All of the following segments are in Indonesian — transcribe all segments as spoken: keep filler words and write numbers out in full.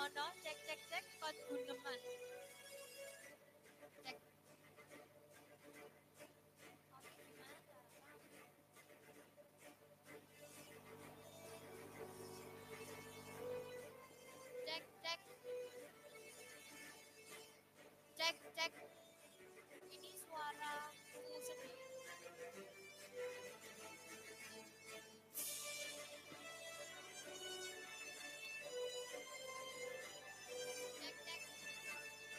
ono cek cek cek kon guneman. Cek. Oke, gimana cara kamu? Cek cek cek cek. Ini suaraku sendiri. Cek cek.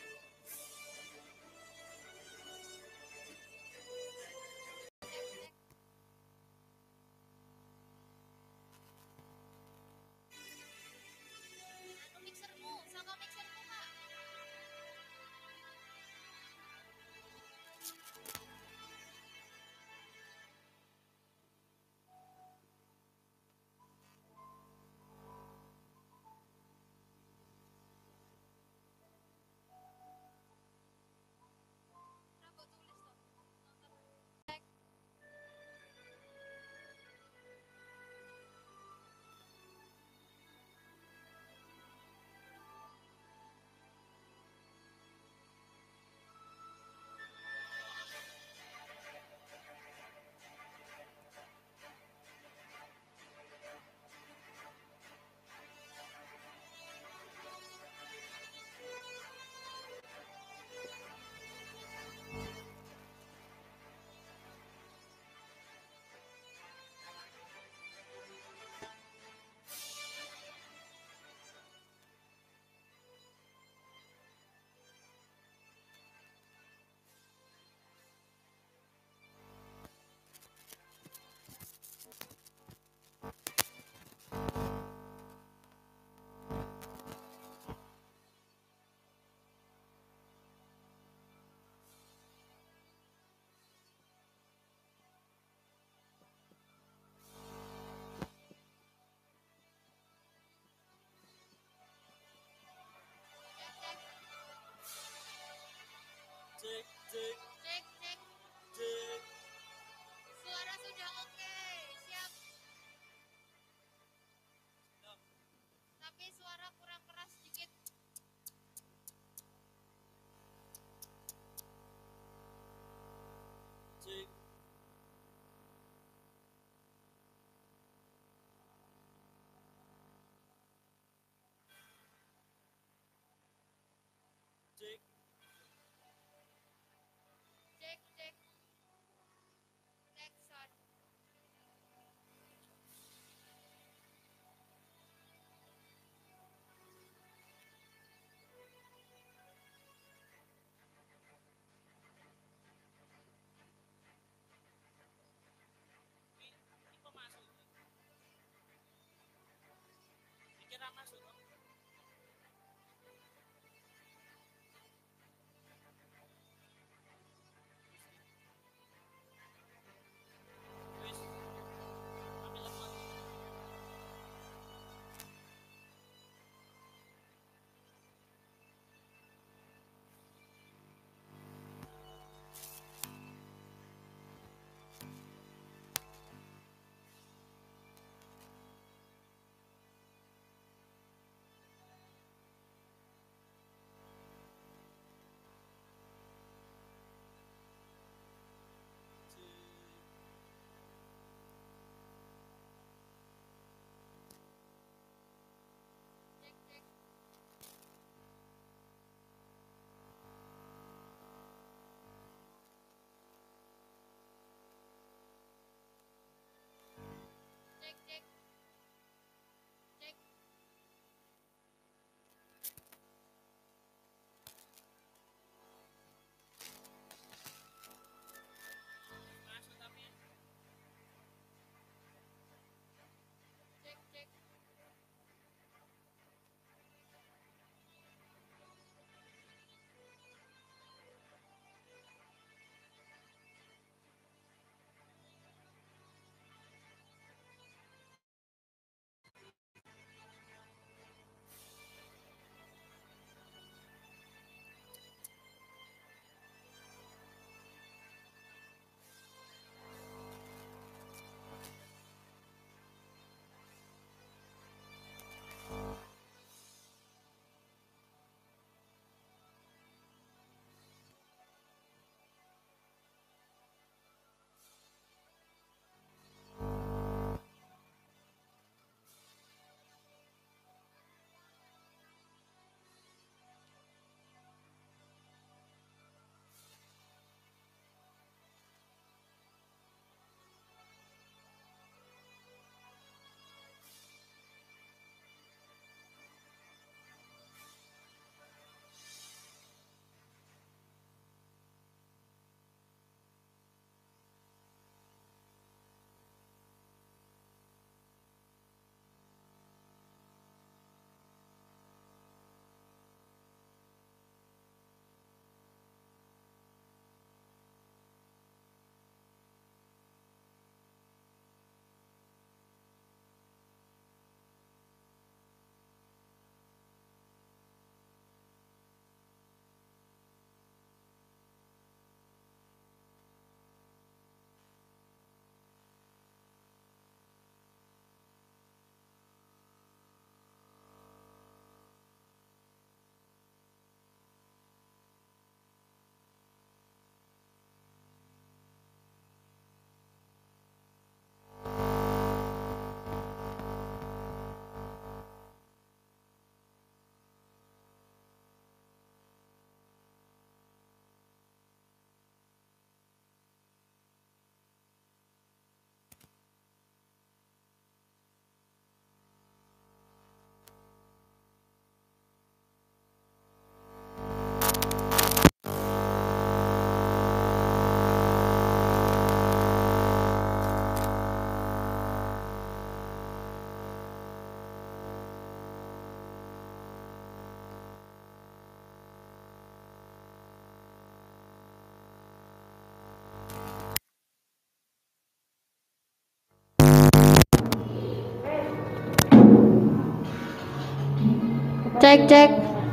Cek cek.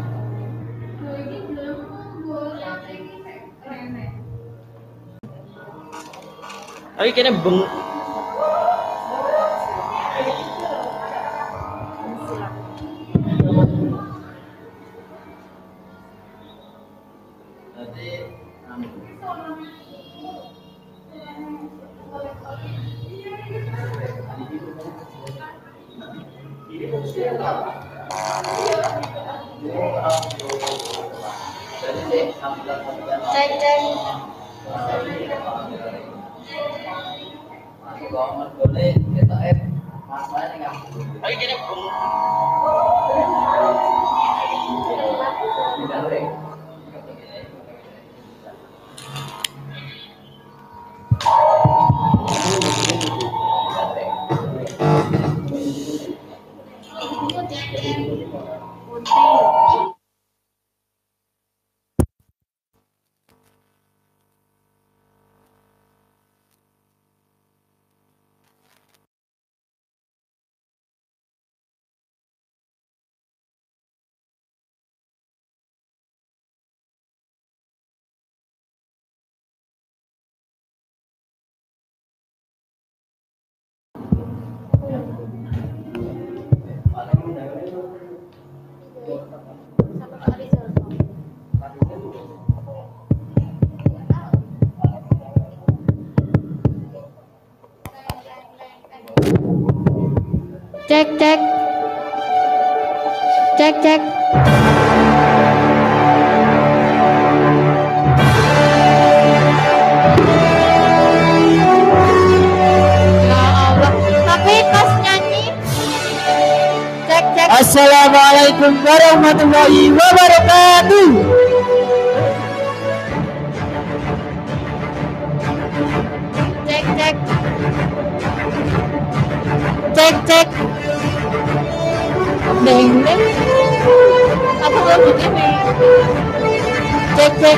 Tapi kayaknya beng. Cek cek. Tapi kayaknya beng. Cek cek. Cek cek. Ya Allah. Tapi pas nyanyi. Cek cek. Assalamualaikum warahmatullahi wabarakatuh. Cek cek. Cek cek. Deng deng. Apa kau begini? Cek cek.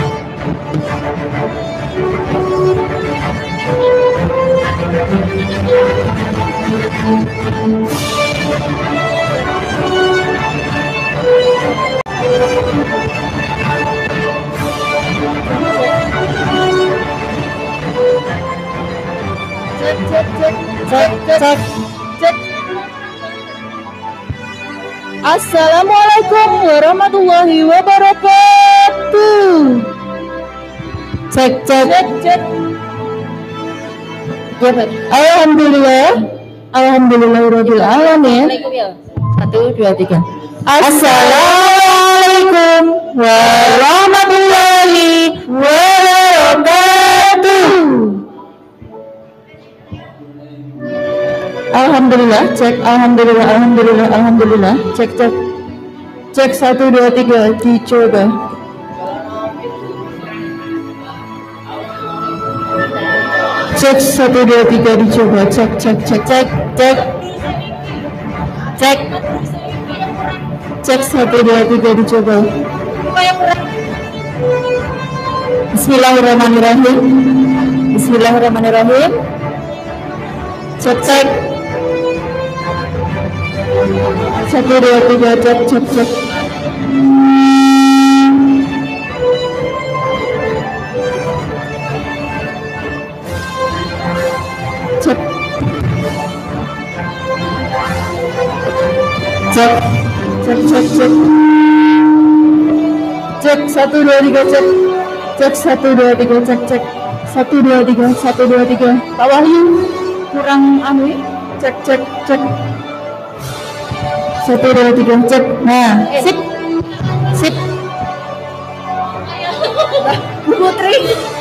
Cek cek cek. Cek cek. Cek. Assalamualaikum warahmatullahi wabarakatuh. Cek cek cek cek. Alhamdulillah, alhamdulillahirabbil alamin. Satu dua tiga. Assalamualaikum warahmatullahi wabarakatuh. Alhamdulillah, cek, alhamdulillah, alhamdulillah, alhamdulillah, cek, cek, cek satu dua tiga, dicoba. Cek satu dua tiga, dicoba, cek, cek, cek, cek, cek, cek, cek satu dua tiga, dicoba. Bismillahirrahmanirrahim, Bismillahirrahmanirrahim, cek, cek. Satu dua tiga, cek cek cek. Cek cek cek cek cek. Cek satu dua tiga, cek cek satu dua tiga, cek cek satu dua tiga, satu dua tiga. Pak Wahyu kurang anu, cek cek cek. Satu dua tiga, cek. Nah, sip, sip. Bu Putri.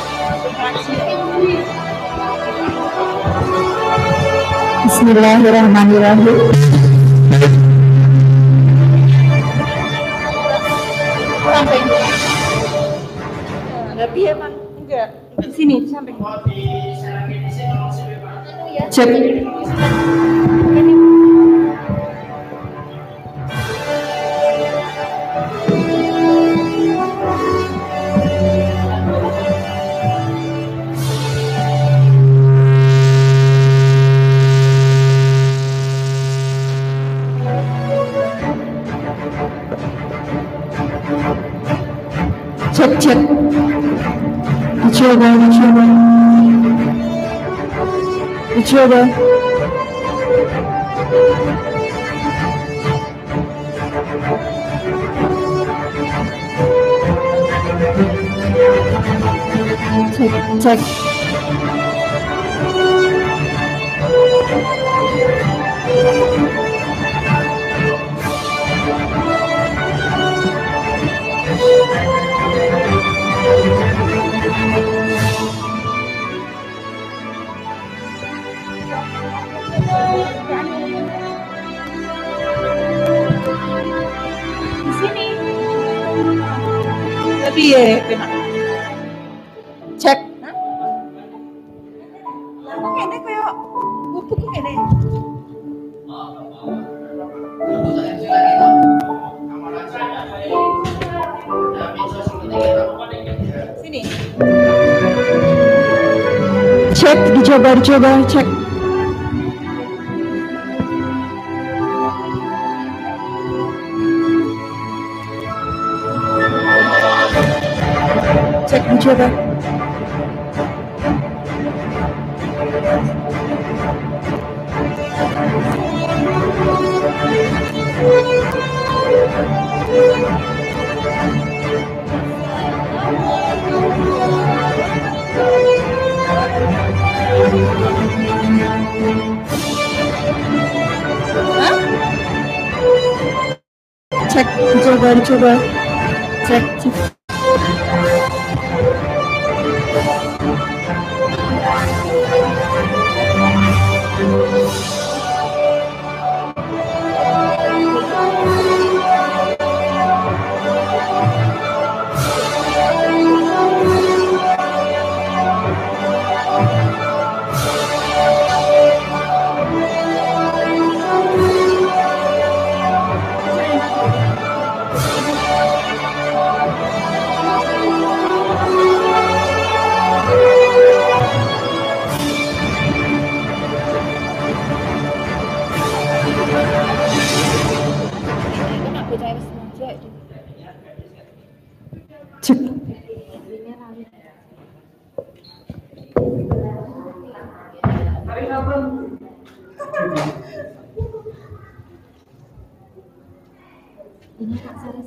Bismillahirrahmanirrahim. Sampai. Tapi emang enggak di sini sampai. Cek. Cek cek. Dicoba dicoba. Dicoba. Cek cek. Di sini. Tapi ya kena. Cek. Kok ngene koyo bubuk kok ngene. Sini. Cek dicoba dicoba cek. Cek dicoba. Hah? Cek dicoba dicoba. Cek cek. Enak bocah wis sengaja itu. Cek. Ini Kak Sarah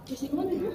Musik mana itu?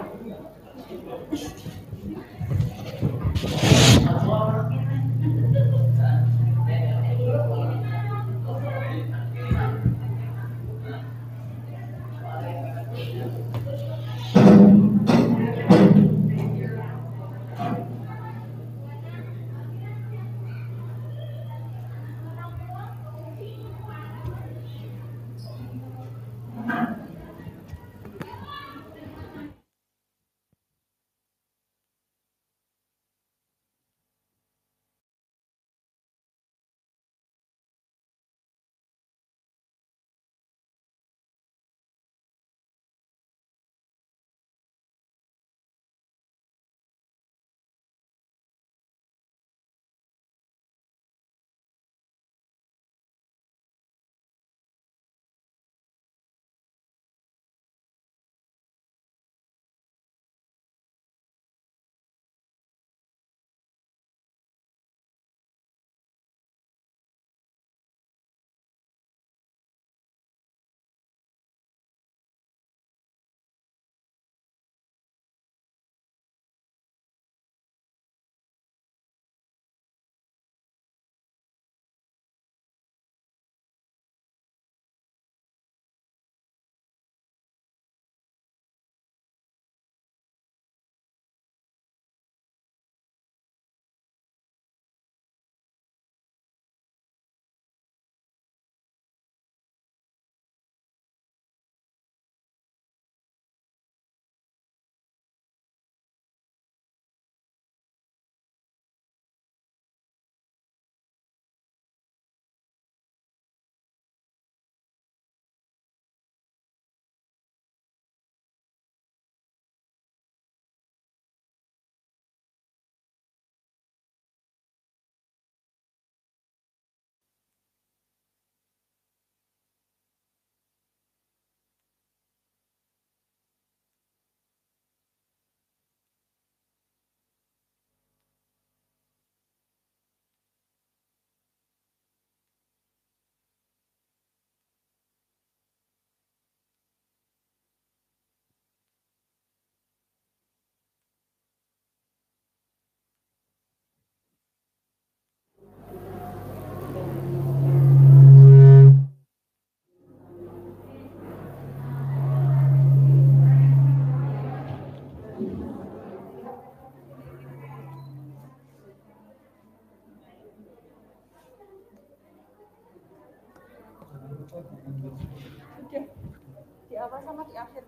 Udah. Di awal sama di akhir.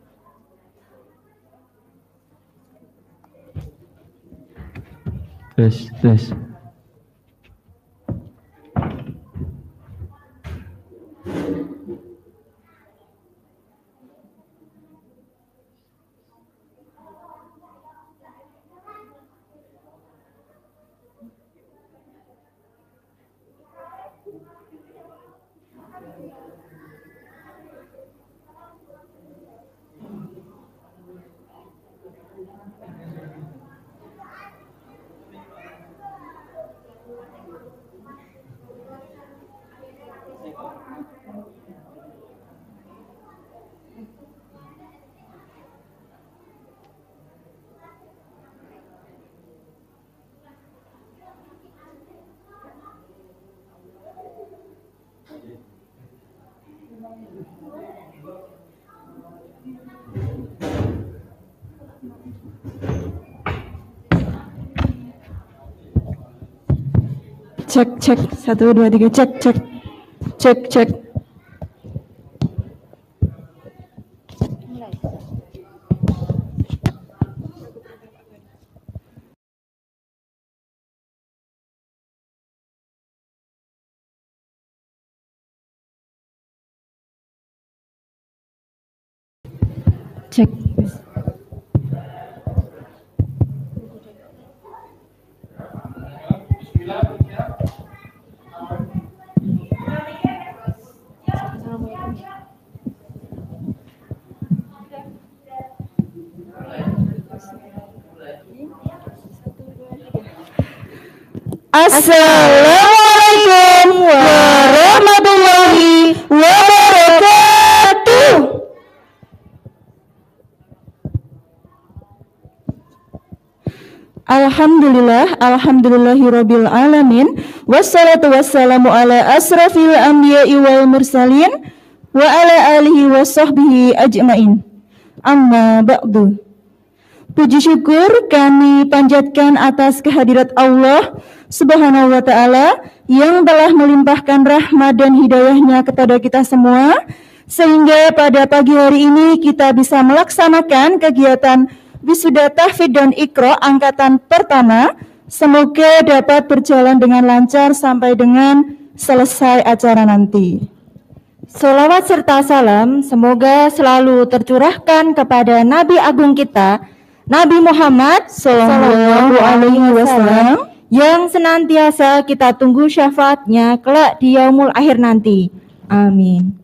Tes, tes. Cek cek satu dua tiga cek cek cek cek. Mulai. Cek. Assalamualaikum warahmatullahi wabarakatuh. Alhamdulillah, alhamdulillahirabbil alamin. Wassalatu wassalamu ala asrafil anbiya'i wal mursalin wa ala alihi wa sahbihi ajmain. Amma ba'du. Puji syukur kami panjatkan atas kehadirat Allah Subhanahu wa ta'ala yang telah melimpahkan rahmat dan hidayahnya kepada kita semua, sehingga pada pagi hari ini kita bisa melaksanakan kegiatan Wisuda Tahfidz dan Iqra angkatan pertama. Semoga dapat berjalan dengan lancar sampai dengan selesai acara nanti. Salawat serta salam semoga selalu tercurahkan kepada Nabi Agung kita, Nabi Muhammad Sallallahu Alaihi Wasallam, yang senantiasa kita tunggu syafaatnya kelak di yaumul akhir nanti. Amin.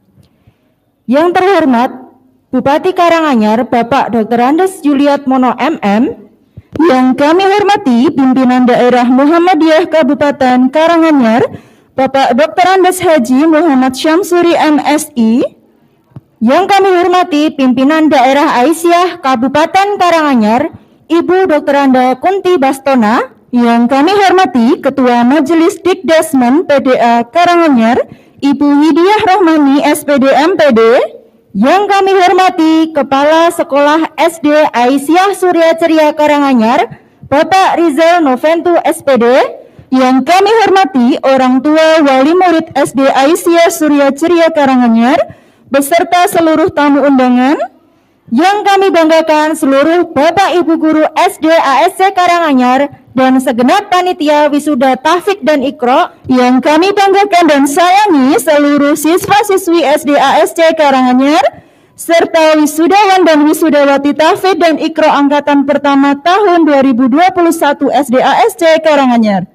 Yang terhormat Bupati Karanganyar Bapak Doktor Andes Juliat Mono M M, yang kami hormati pimpinan daerah Muhammadiyah Kabupaten Karanganyar Bapak Doktor Andes Haji Muhammad Syamsuri M Si, yang kami hormati pimpinan daerah Aisyah Kabupaten Karanganyar Ibu Doktor Anda Kunti Bastona, yang kami hormati Ketua Majelis Dikdasmen P D A Karanganyar Ibu Hidiah Rahmani S P D M P D, yang kami hormati Kepala Sekolah S D Aisyah Surya Ceria Karanganyar Bapak Rizal Noventu S P D, yang kami hormati orang tua wali murid S D Aisyah Surya Ceria Karanganyar beserta seluruh tamu undangan, yang kami banggakan seluruh Bapak Ibu Guru S D A S C Karanganyar dan segenap panitia Wisuda Tahfidz dan Iqra, yang kami banggakan dan sayangi seluruh siswa-siswi S D A S C Karanganyar, serta wisudawan dan wisudawati Tahfidz dan Iqra angkatan pertama tahun dua ribu dua puluh satu S D A S C Karanganyar.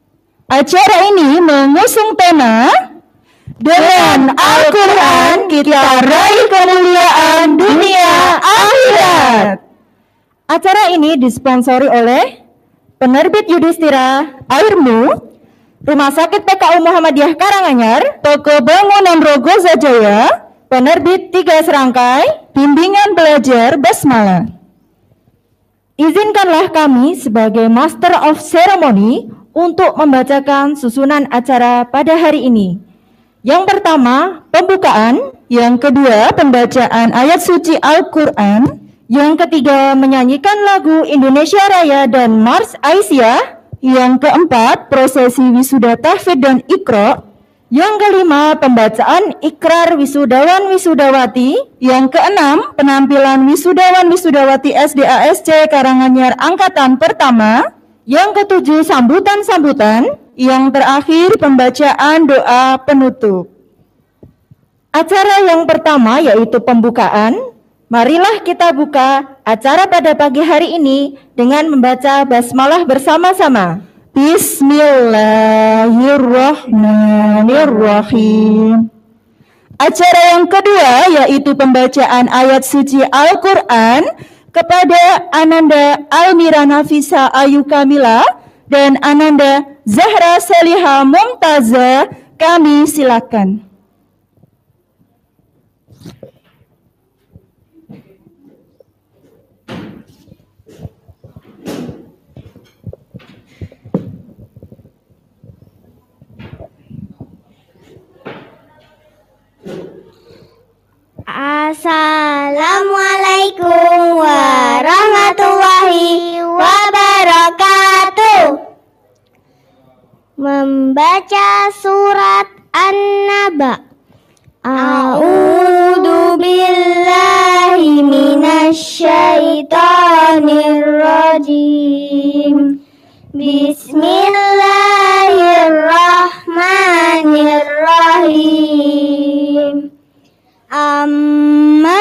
Acara ini mengusung tema dengan Al-Quran kita raih kemuliaan dunia akhirat. Acara ini disponsori oleh Penerbit Yudhistira, Airmu, Rumah Sakit P K U Muhammadiyah Karanganyar, Toko Bangunan Rogo Zajaya, Penerbit Tiga Serangkai, Bimbingan Belajar Basmalah. Izinkanlah kami sebagai Master of Ceremony untuk membacakan susunan acara pada hari ini. Yang pertama, pembukaan. Yang kedua, pembacaan ayat suci Al-Quran. Yang ketiga, menyanyikan lagu Indonesia Raya dan Mars Aisyah. Yang keempat, prosesi wisuda tahfidz dan Iqra. Yang kelima, pembacaan ikrar wisudawan wisudawati. Yang keenam, penampilan wisudawan wisudawati S D A S C Karanganyar angkatan pertama. Yang ketujuh, sambutan-sambutan. Yang terakhir, pembacaan doa penutup. Acara yang pertama yaitu pembukaan. Marilah kita buka acara pada pagi hari ini dengan membaca basmalah bersama-sama. Bismillahirrahmanirrahim. Acara yang kedua yaitu pembacaan ayat suci Al-Quran kepada Ananda Almira Nafisa Ayu Kamila dan Ananda Zahra Seliha Mumtaza. Kami silakan. Assalamualaikum warahmatullahi wabarakatuh. Membaca surat An-Naba. A'udzu billahi minasy syaithanir rajim. Bismillahirrahmanirrahim. Amma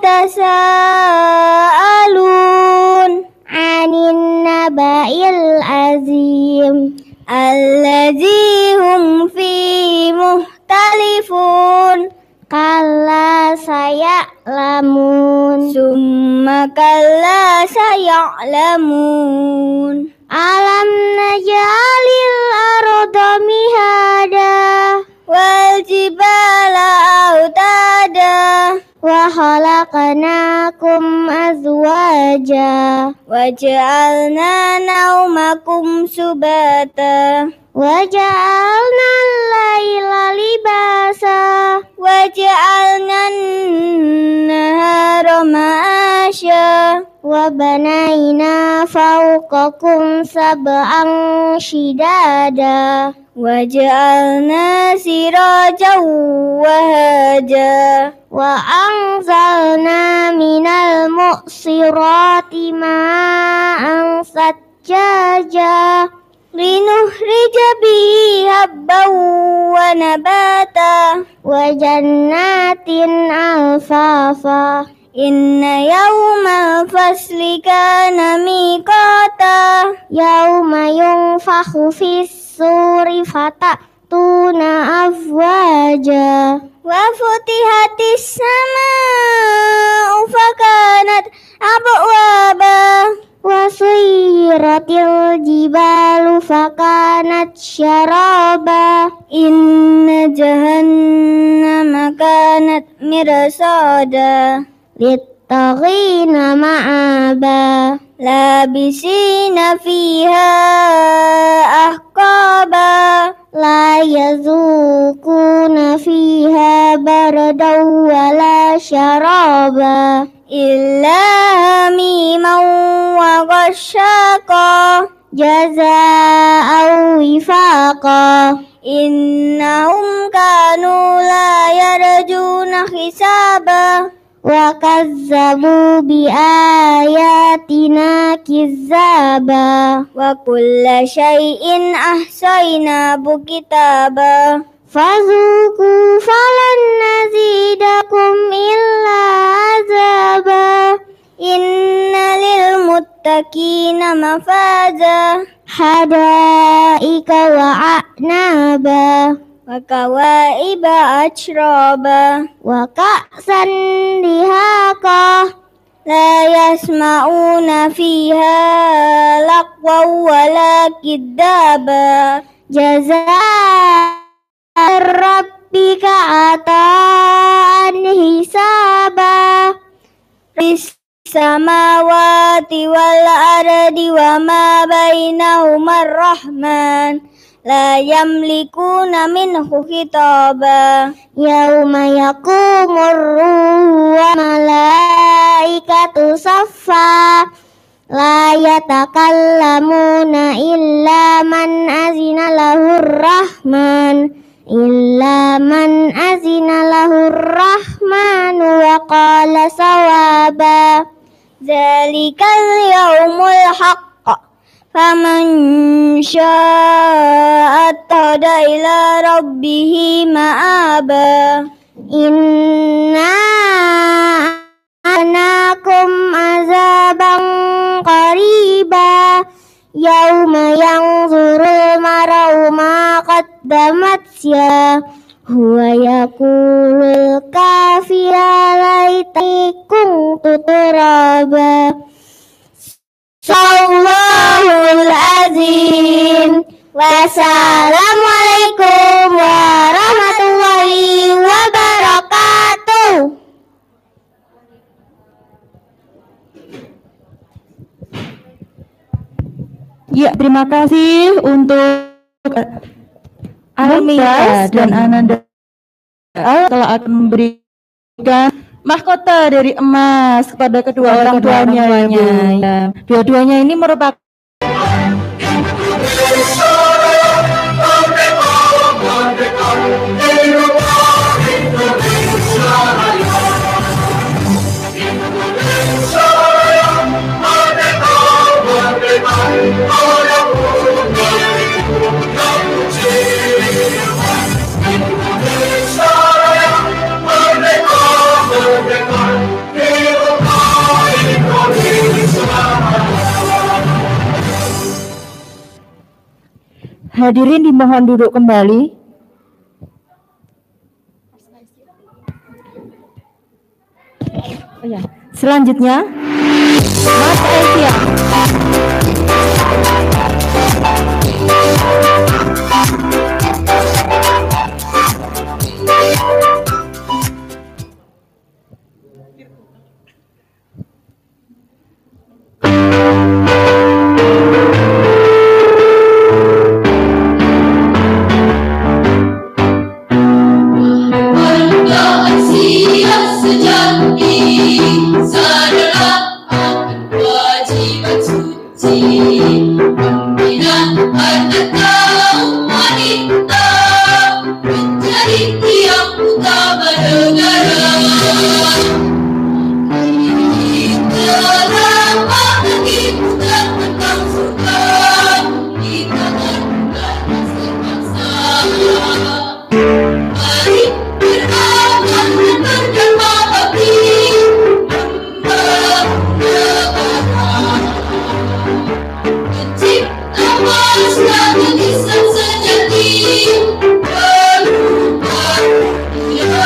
yatasaalun 'anin naba'il azim allazi hum fi muhtalifun kalla saya'lamun summa kalla saya'lamun alam naj'alil arda mihada wal jibala autada wa khalaqnakum azwaja wa ja'alna naumakum subata wa ja'alna al-laila libasa wa ja'alna an-nahara ma'asya wa banayna fawqakum sab'an shidada wa ja'alna sirajan wahaja wa anzalna minal mu'sirati ma'an sajjaja linukhrija bihi habban wa nabata wa jannatin alfafa inna yawmal fasli kana miqata yawma yunfakhu fis suri fatatuna afwaja wa futihatis samaa'u fakanat abwaba wa suyiratil jibalu fakanat syaraba inna jahannama kanat mirsada littaghina ma'aba labisina fiha ahqaba la yazukuna fiha bardan wala syaraba illa hamiman wa ghassaqa jazaa'an wifaqa innahum kanu la yarjuna hisaba wa kazzabu bi ayatina kizzaba wa kulla syai'in ahsaynahu kitaba fazuku falan nazidakum illa azaba inna lil muttaqina mafaza hadaika wa a'naba wa kawaiba atraba wa ka'san dihaqa la yasma'una fiha laqwa wala kiddaba jazaa rabbika ataan hisaba ris samawati wal ardi wa ma bainahuma rahman la yamlikuna minhu khitaba yauma yaqumur ruhu wa malaikatu saffa la yatakallamuna illa man azina lahur rahman illa man azina lahur rahman wa qala sawaba zalikal yaumul haqq faman syaa'a tada ila rabbihi ma'aba inna anakum azaban qariba yauma yanzurul mar'u ma qaddamat ya huwa yaqulul kafira laitani kuntu turaba Shallahul azim. Wassalamualaikum warahmatullahi wabarakatuh. Ya, terima kasih untuk Almira dan Ananda telah akan memberikan mahkota dari emas kepada kedua orang tuanya. Ya. Dua-duanya ini merupakan hadirin dimohon duduk kembali. Oh ya. Selanjutnya, Mas Elvia. Anda tahu wanita menjadi tiang utama negara. Itulah bagi bukan tentang surga di tangan bulan bangsa. Mari berawal dan berdamai bakti membangun negara. Mencipta bangsa tulisan sejati berubah dunia.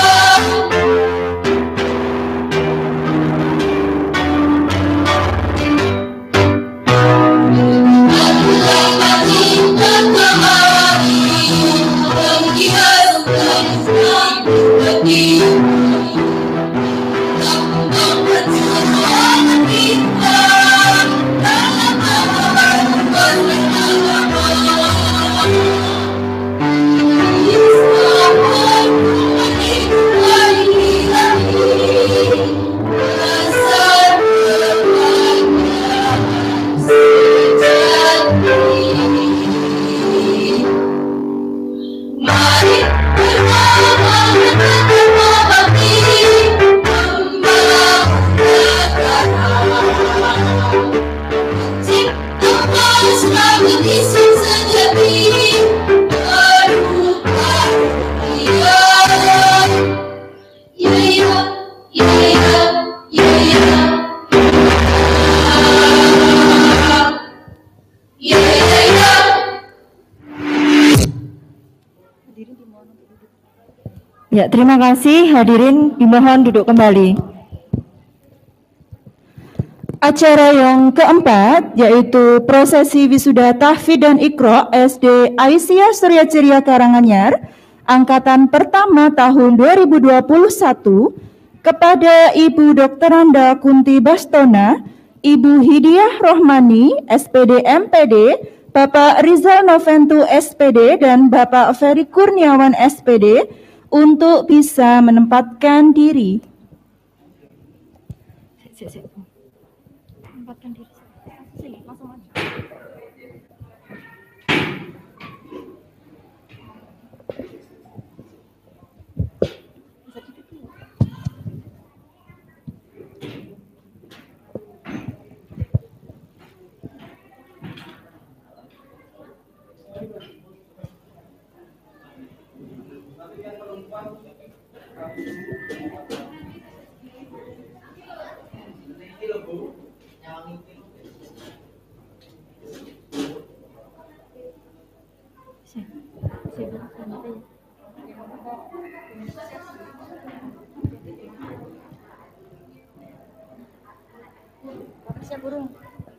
Ya, terima kasih. Hadirin dimohon duduk kembali. Acara yang keempat yaitu prosesi wisuda tahfidz dan iqra S D Aisyah Surya Ceria Karanganyar angkatan pertama tahun dua ribu dua puluh satu kepada Ibu Doktor Anda Kunti Bastona, Ibu Hidiyah Rohmani S P D M P D, Bapak Rizal Noventu S P D dan Bapak Ferry Kurniawan S P D untuk bisa menempatkan diri. Tempatkan diri. Sini, langsung aja. Siap burung.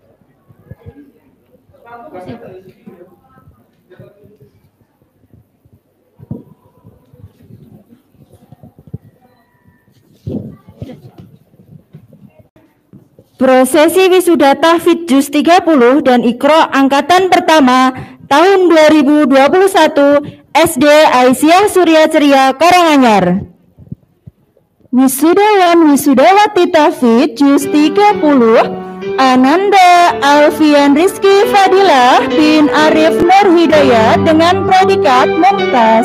Prosesi wisuda tahfidz Juz tiga puluh dan Iqra angkatan pertama tahun dua ribu dua puluh satu S D Aisyah Surya Ceria Karanganyar. Wisudawan wisudawati tahfidz Juz tiga puluh Ananda Alfian Rizky Fadilah bin Arif Nur Hidayat dengan predikat mumtaz.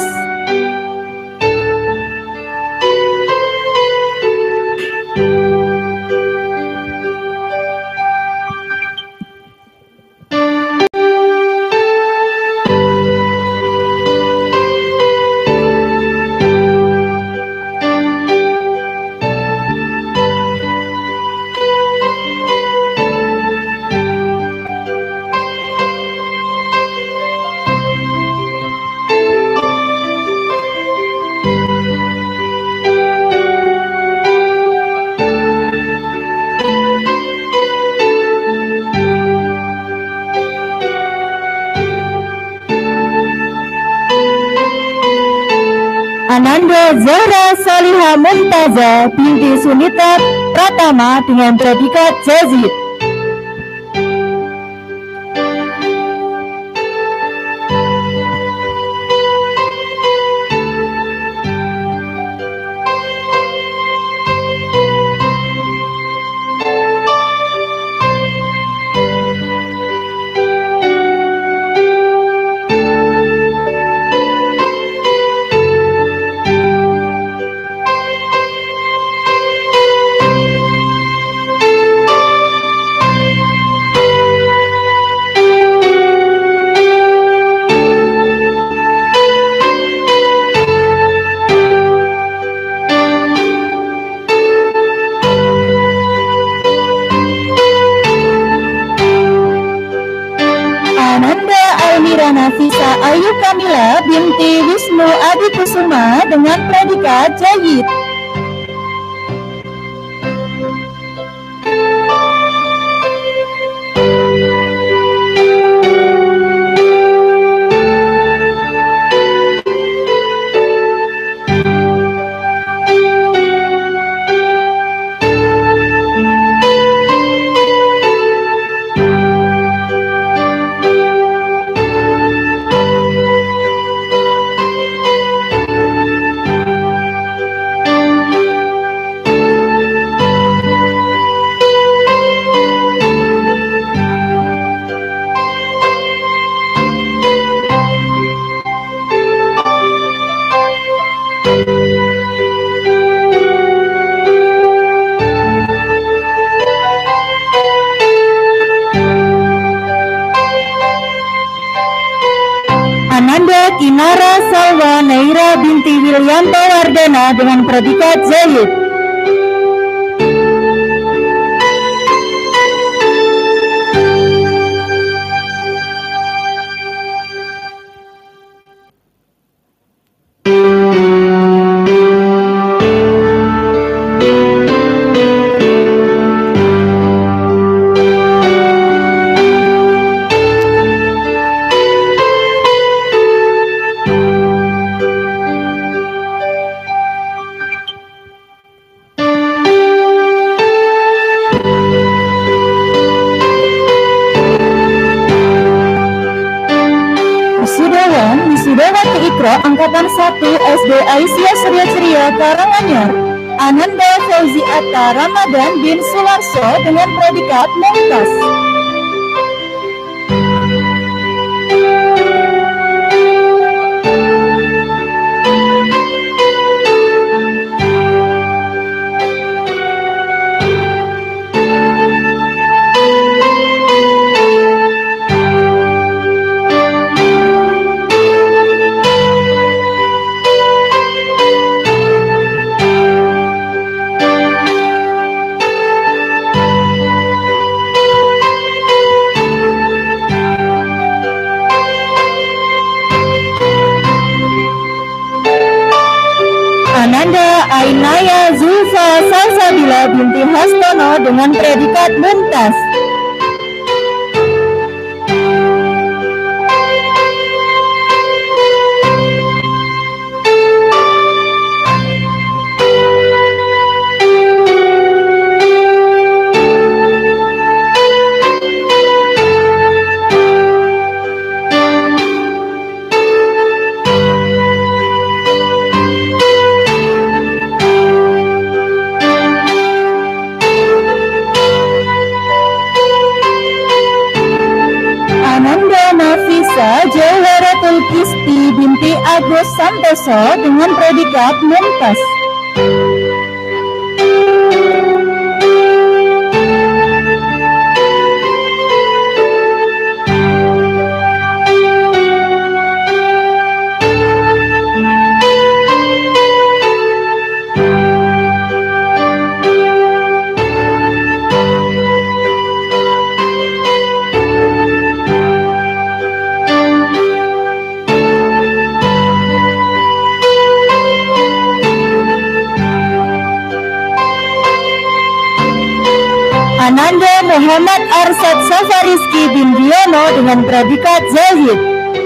Ananda Zahra Salihah Mumtaza binti Sunita Pratama dengan predikat Jazid. Nafisa Ayu Kamila binti Wisnu Adi Kusuma dengan predikat jayyid. Ananda Kinara Salwa Naira binti Willianto Wardana dengan predikat jayyid. Wisudawan Wisudawati Ikro Angkatan satu S D Aisyah Surya Ceria Karanganyar, Ananda Fauzi Atta Ramadan bin Sularso dengan predikat mumtaz. Ananda Ainaya Zulfa Salsabila binti Hastono dengan predikat mumtaz. Nafisa Jawharatul Kisti binti Agus Santoso dengan predikat mumtaz. Ananda Muhammad Arsad Safariski bin Diono dengan predikat jayyid.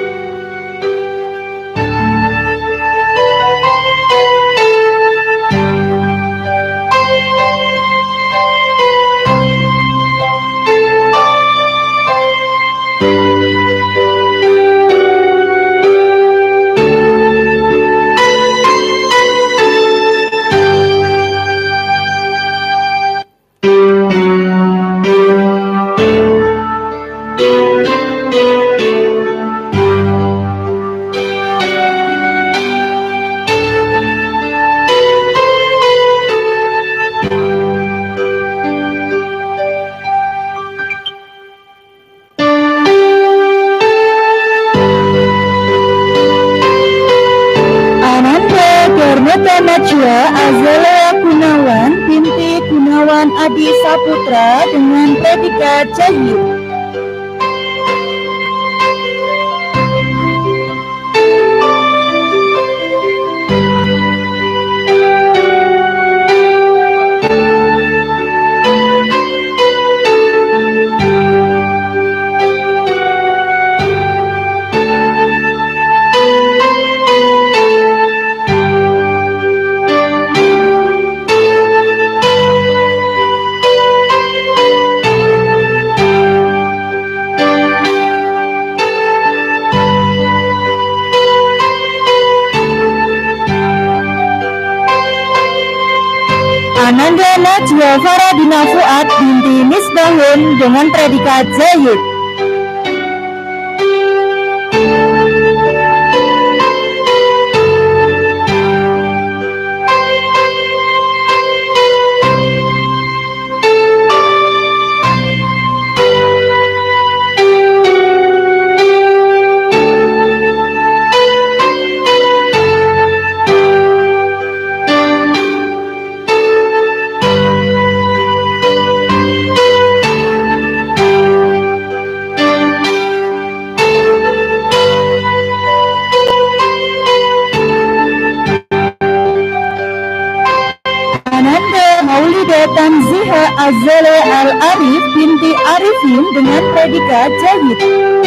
Najwa Azalea Gunawan binti Gunawan Adi Saputra dengan predikat jayyid. Ananda Najwa Faradina Fuad binti Misbahun dengan predikat Jayyid. Tanziha Azale Al-Arif binti Arifin dengan predikat Jayyid.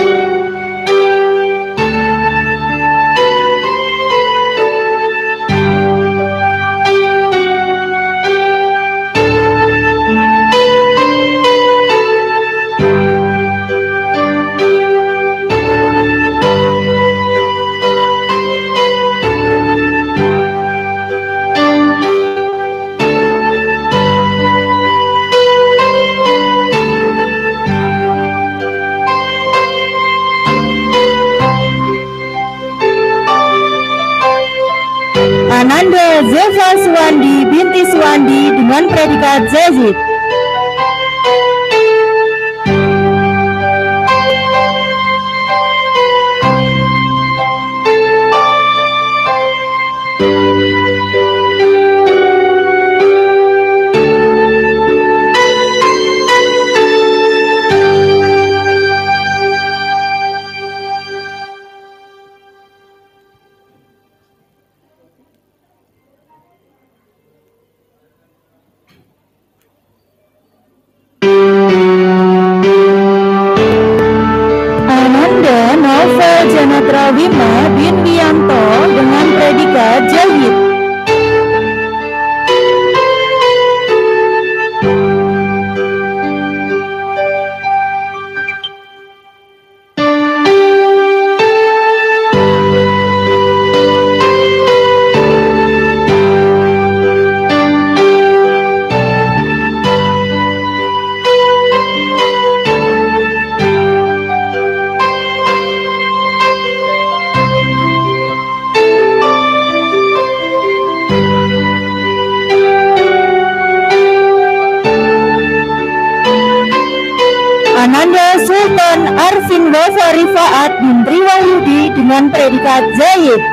Ananda Zeva Suwandi binti Suwandi dengan predikat Jayyid. Janatra Wima bin Wianto dengan predikat Jayyid. Ananda Sultan Arfin Wafa Rifaat bin Triwahyudi dengan predikat Jayyid.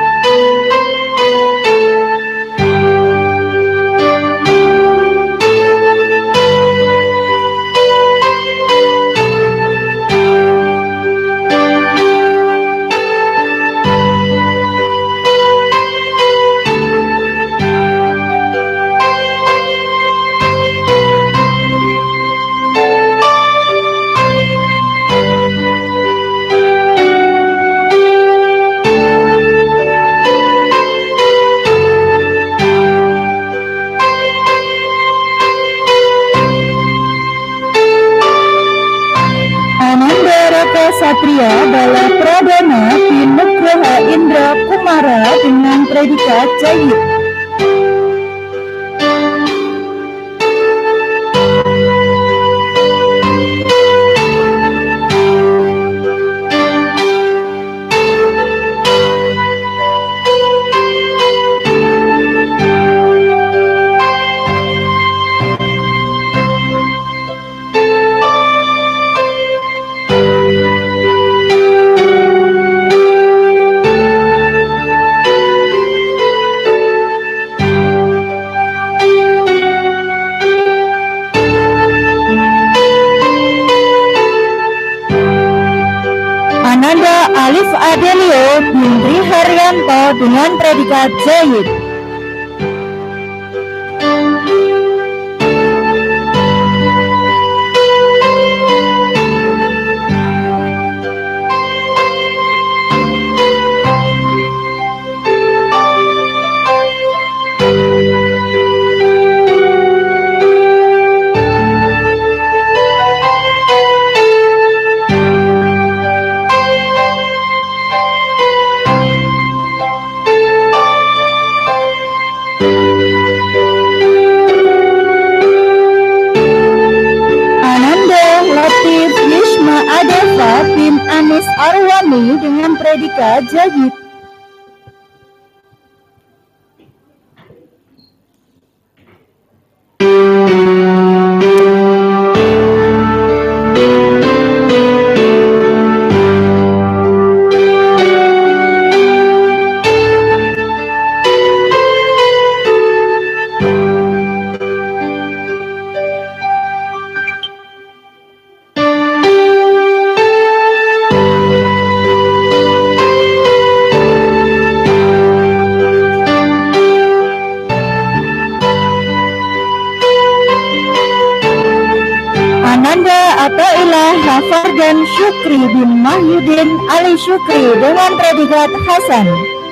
Satria Bala Pradana bin Nugraha Indra Kumara dengan predikat Jayyid. Alif Adelio bin Haryanto dengan predikat Jayyid. predikat jayyid. Dan Syukri bin Mahyudin Ali Syukri dengan predikat Hasan.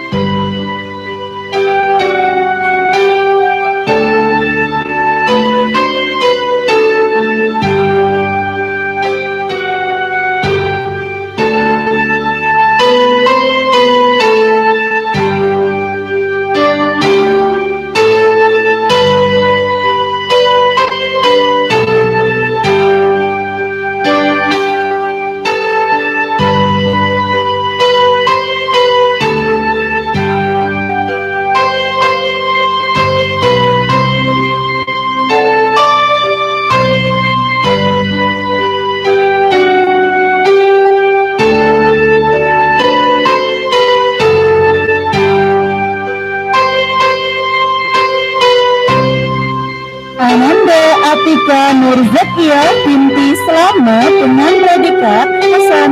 Atika Nurzakia binti Slamet dengan predikat Hasan.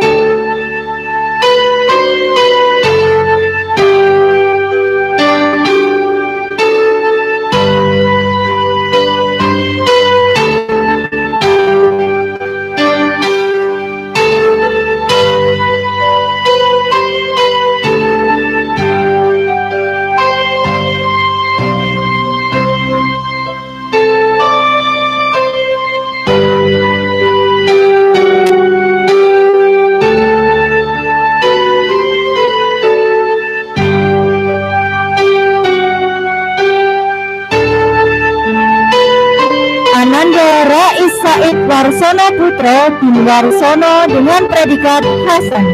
Warsono Putra bin Warsono dengan predikat Hasan.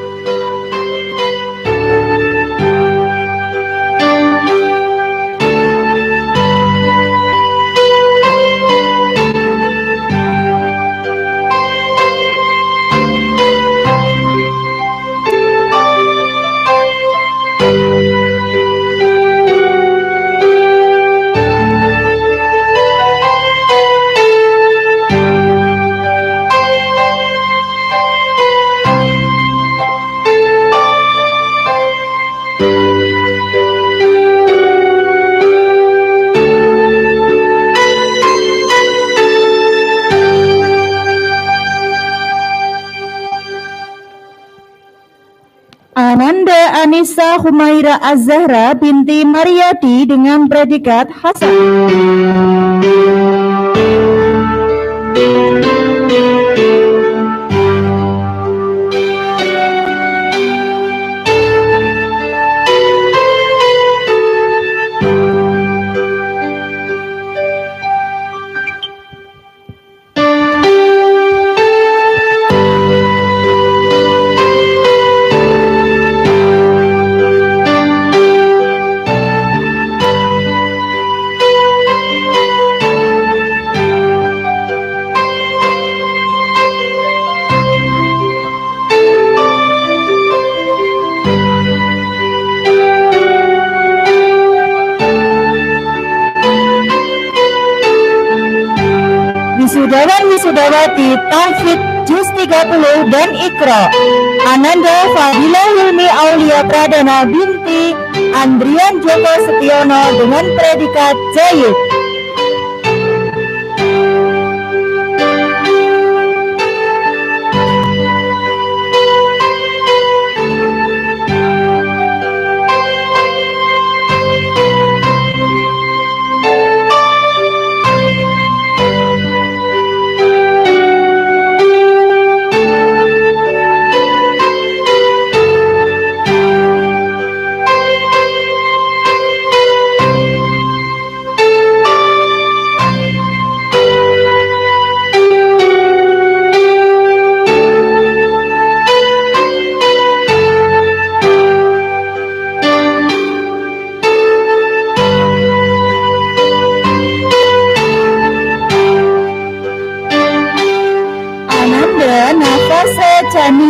Ananda Anissa Humaira Az-Zahra binti Mariati dengan predikat Hasan. Wisudawan Wisudawati Tahfidz Juz tiga puluh dan Iqra. Ananda Fadila Hilmi Aulia Pradana binti Andrian Joko Setiono dengan predikat jayyid.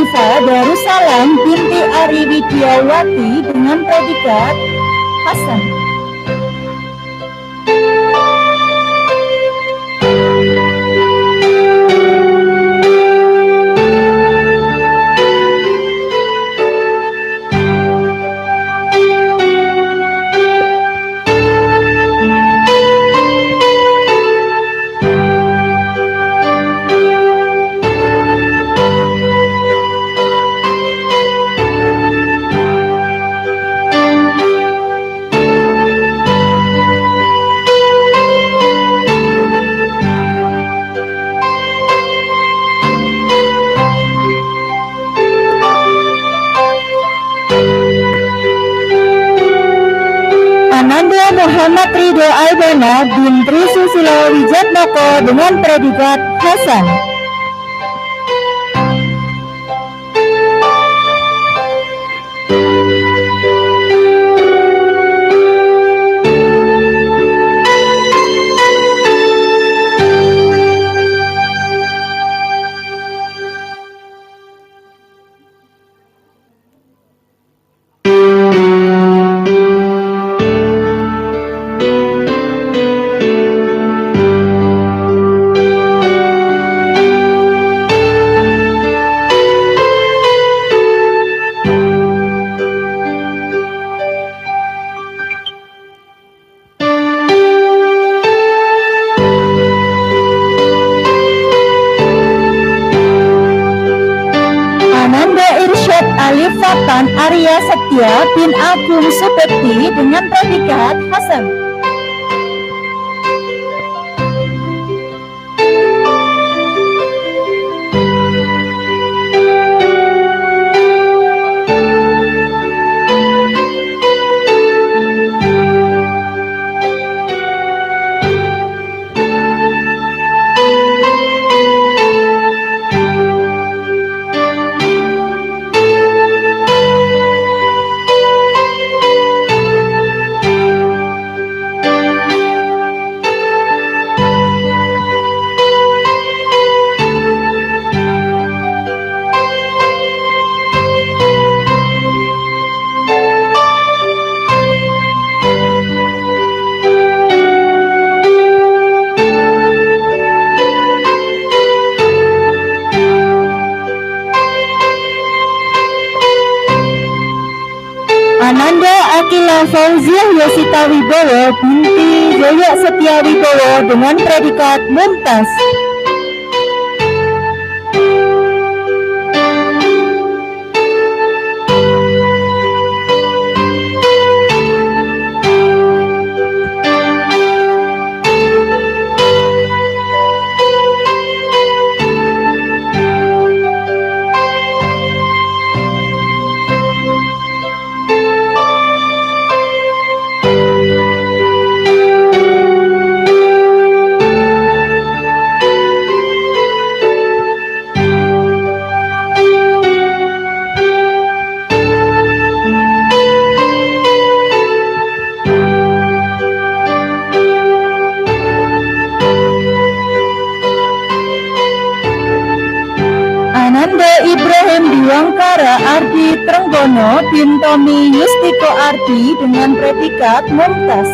Hanifa Darussalam binti Ari Widyawati dengan predikat Hasan. Muhammad Ridho Albana bin Trisusilo Wijatmoko dengan predikat Hasan. Fatan Arya Setia bin Agung Supekti dengan predikat Hasan. Ananda Akila Fauziah Yosita Wibowo binti Jaya Setia Wibowo dengan predikat Mumtaz. Ananda Ibrahim Diwangkara Ardi Trenggono bin Tommy Yustiko Ardi dengan predikat Mumtaz.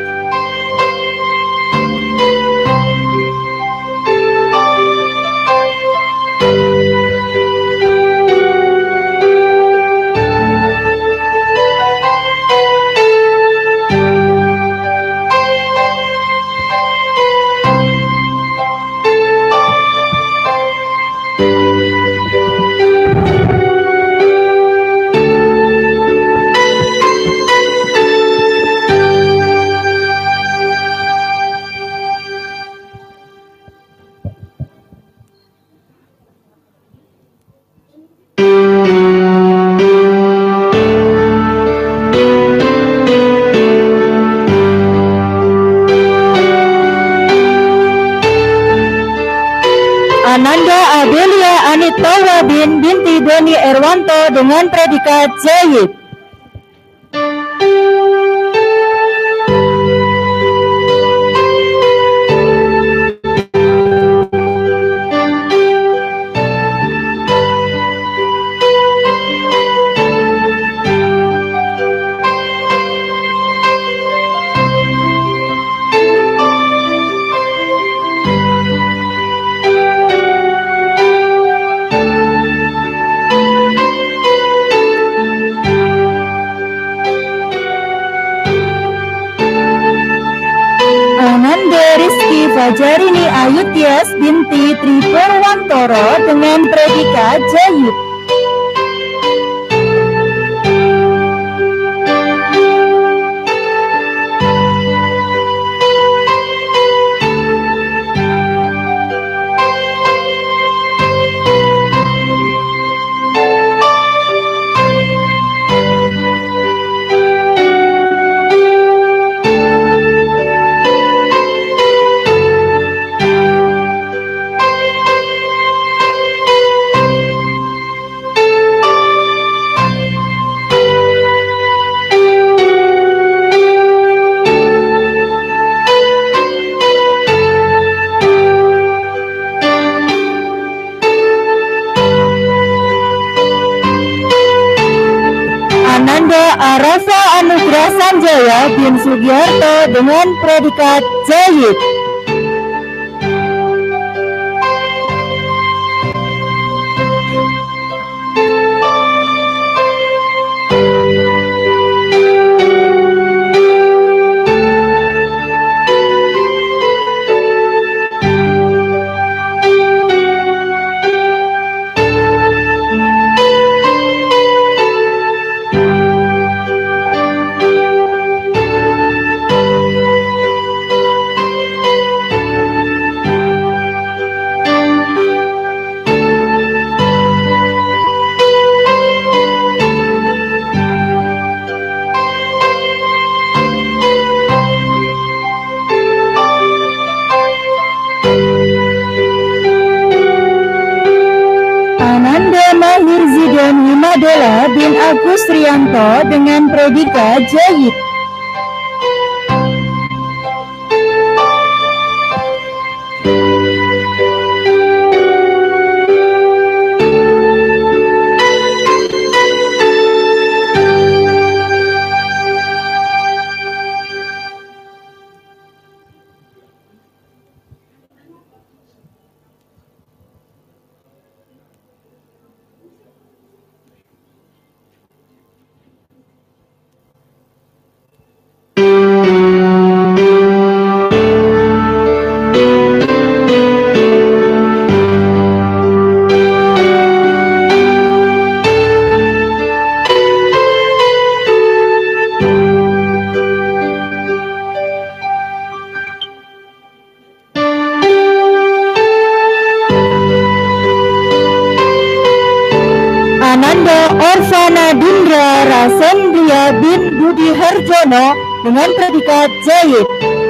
Ananda Adelia Anitawa bin binti Doni Erwanto dengan predikat Jayyid. Fajarini Ayu Tias binti Tri Purwantoro dengan predikat jayyid. Arafa Anugrah Sanjaya bin Sugiarto dengan predikat jayyid. Wimadela bin Agus Rianto dengan predikat jayyid. Orfana Dindra Rasendria bin Budi Harjono dengan predikat jayyid.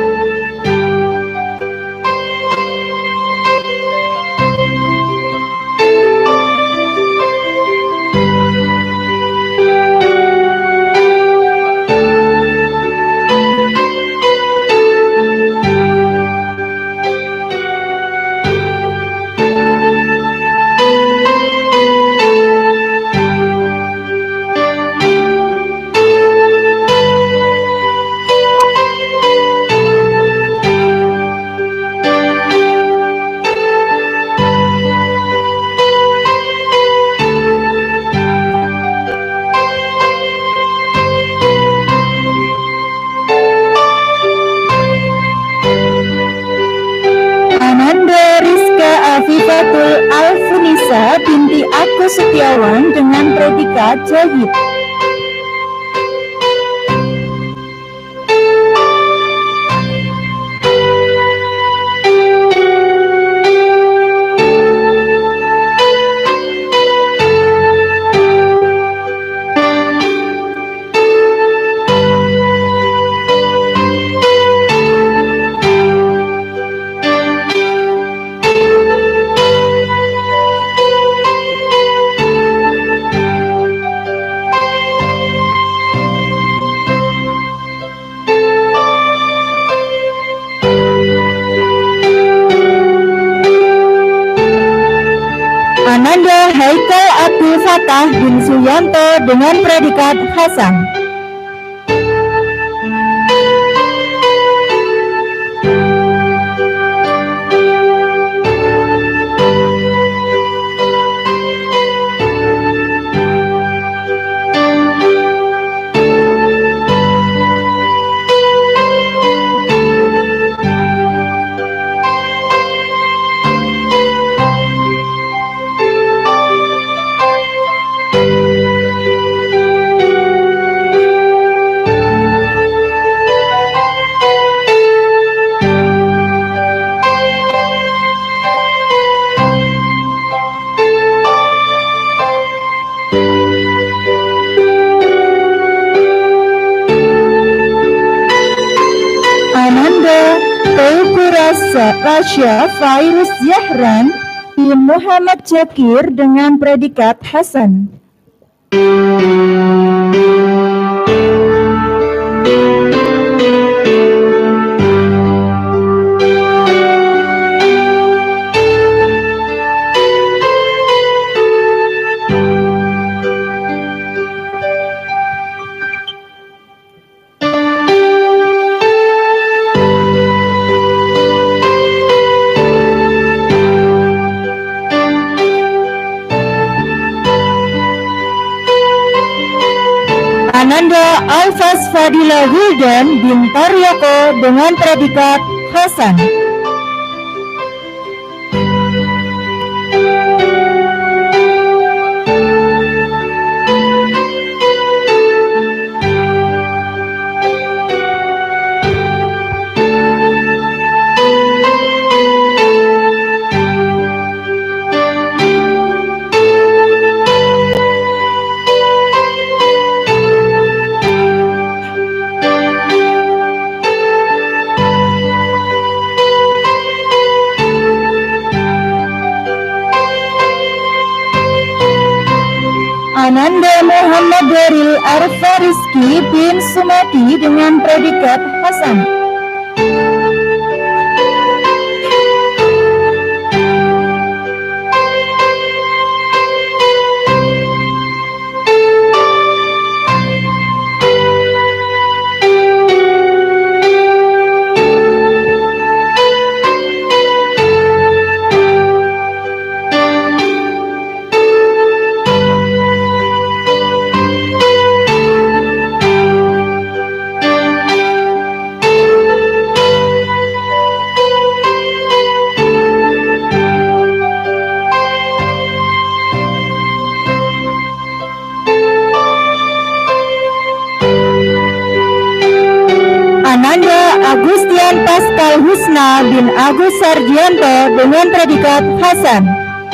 Afifatul Alfunisa binti Agus Setiawan dengan predikat jayyid. Ananda Haikal Abdul Fatah bin Suyanto dengan predikat Hasan. Teuku Rasa Rasya Fairuz Zahran bin Muhammad Jakir dengan predikat Hasan. Ananda Alfas Fadila Wildan bin Taryoko dengan predikat Hasan. Ananda Muhammad Daril Arfa Rizki bin Sumati dengan predikat Hasan. Ananda Agustian Pascal Husna bin Agus Sarjianto dengan predikat Hasan.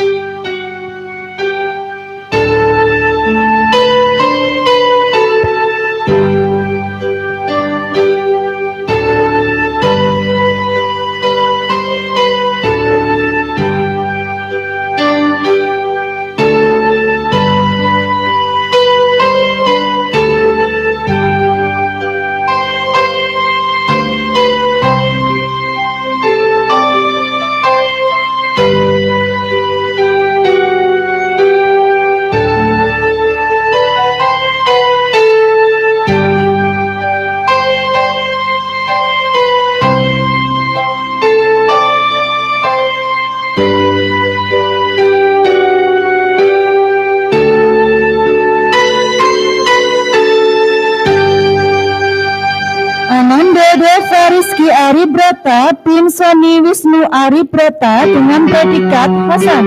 Ananda Deva Rizky Aribrata bin Soni Wisnu Aribrata dengan predikat Hasan.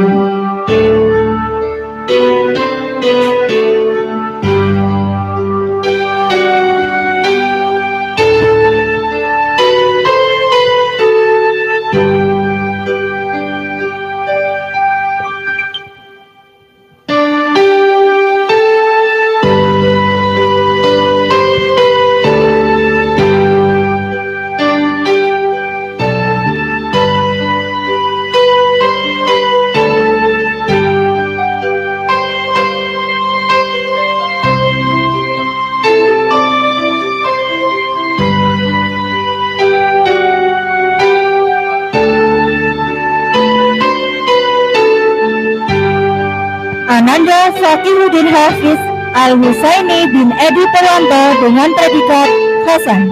Ananda Fakiruddin Hafiz Al-Husaini bin Edi Tewanto dengan predikat Hasan.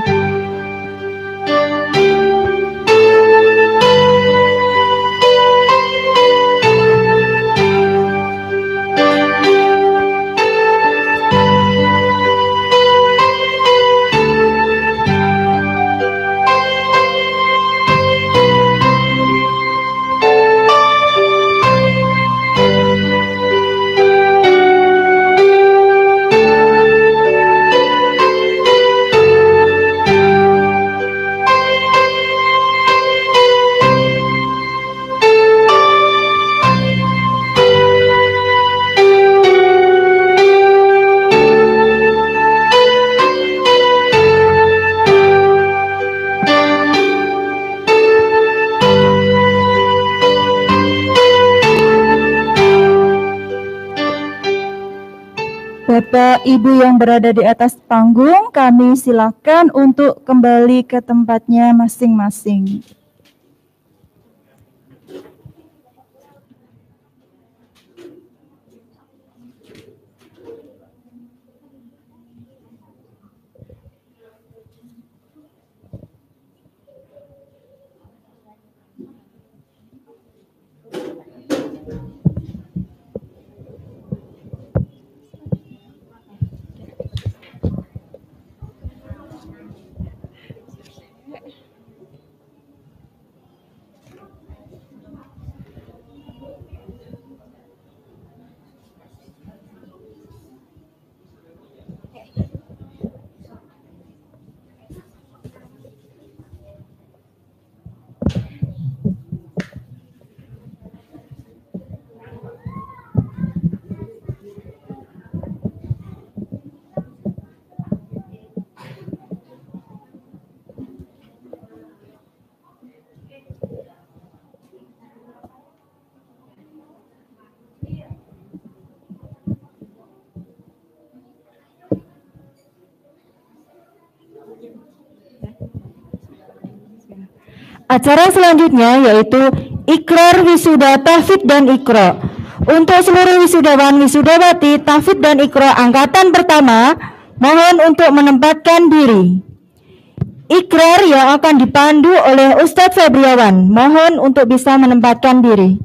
Bapak Ibu yang berada di atas panggung, kami silakan untuk kembali ke tempatnya masing-masing. Acara selanjutnya yaitu Ikrar Wisuda Tahfidz dan Iqra. Untuk seluruh wisudawan wisudawati Tahfidz dan Iqra angkatan pertama, mohon untuk menempatkan diri. Ikrar yang akan dipandu oleh Ustadz Febriawan, mohon untuk bisa menempatkan diri.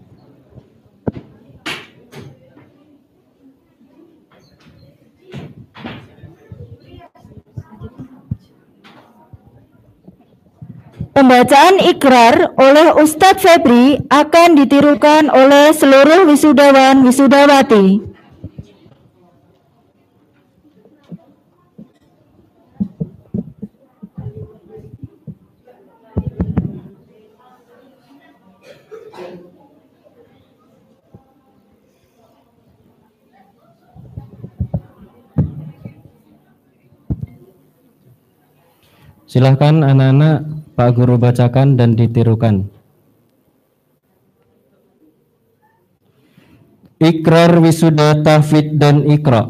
Pembacaan ikrar oleh Ustadz Febri akan ditirukan oleh seluruh wisudawan wisudawati. Silahkan anak-anak Pak Guru bacakan dan ditirukan. Ikrar wisuda tahfidz dan Iqra.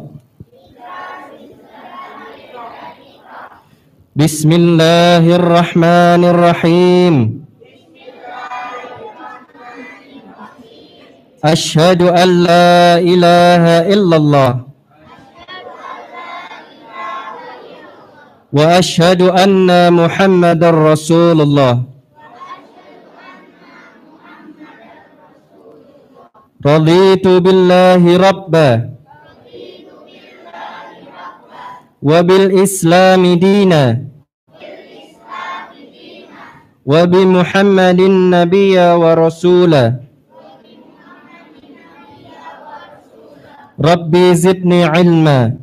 Bismillahirrahmanirrahim. Asyhadu an la ilaha illallah wa asyhadu anna Muhammadar Rasulullah. Raditu billahi rabba wa bil islami dina wa bi Muhammadin nabiyya wa rasula. Rabbi zidni ilma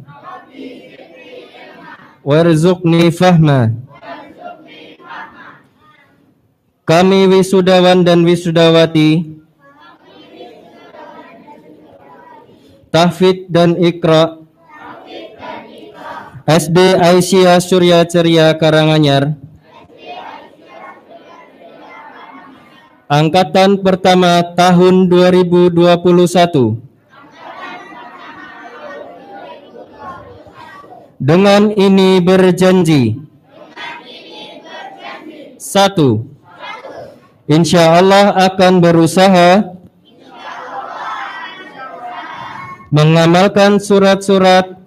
warzuqni fahma. Kami wisudawan dan wisudawati Tahfidz dan Iqra S D Aisyah Surya Ceria Karanganyar, angkatan pertama tahun dua ribu dua puluh satu. Dengan ini berjanji. Satu, insya Allah akan berusaha mengamalkan surat-surat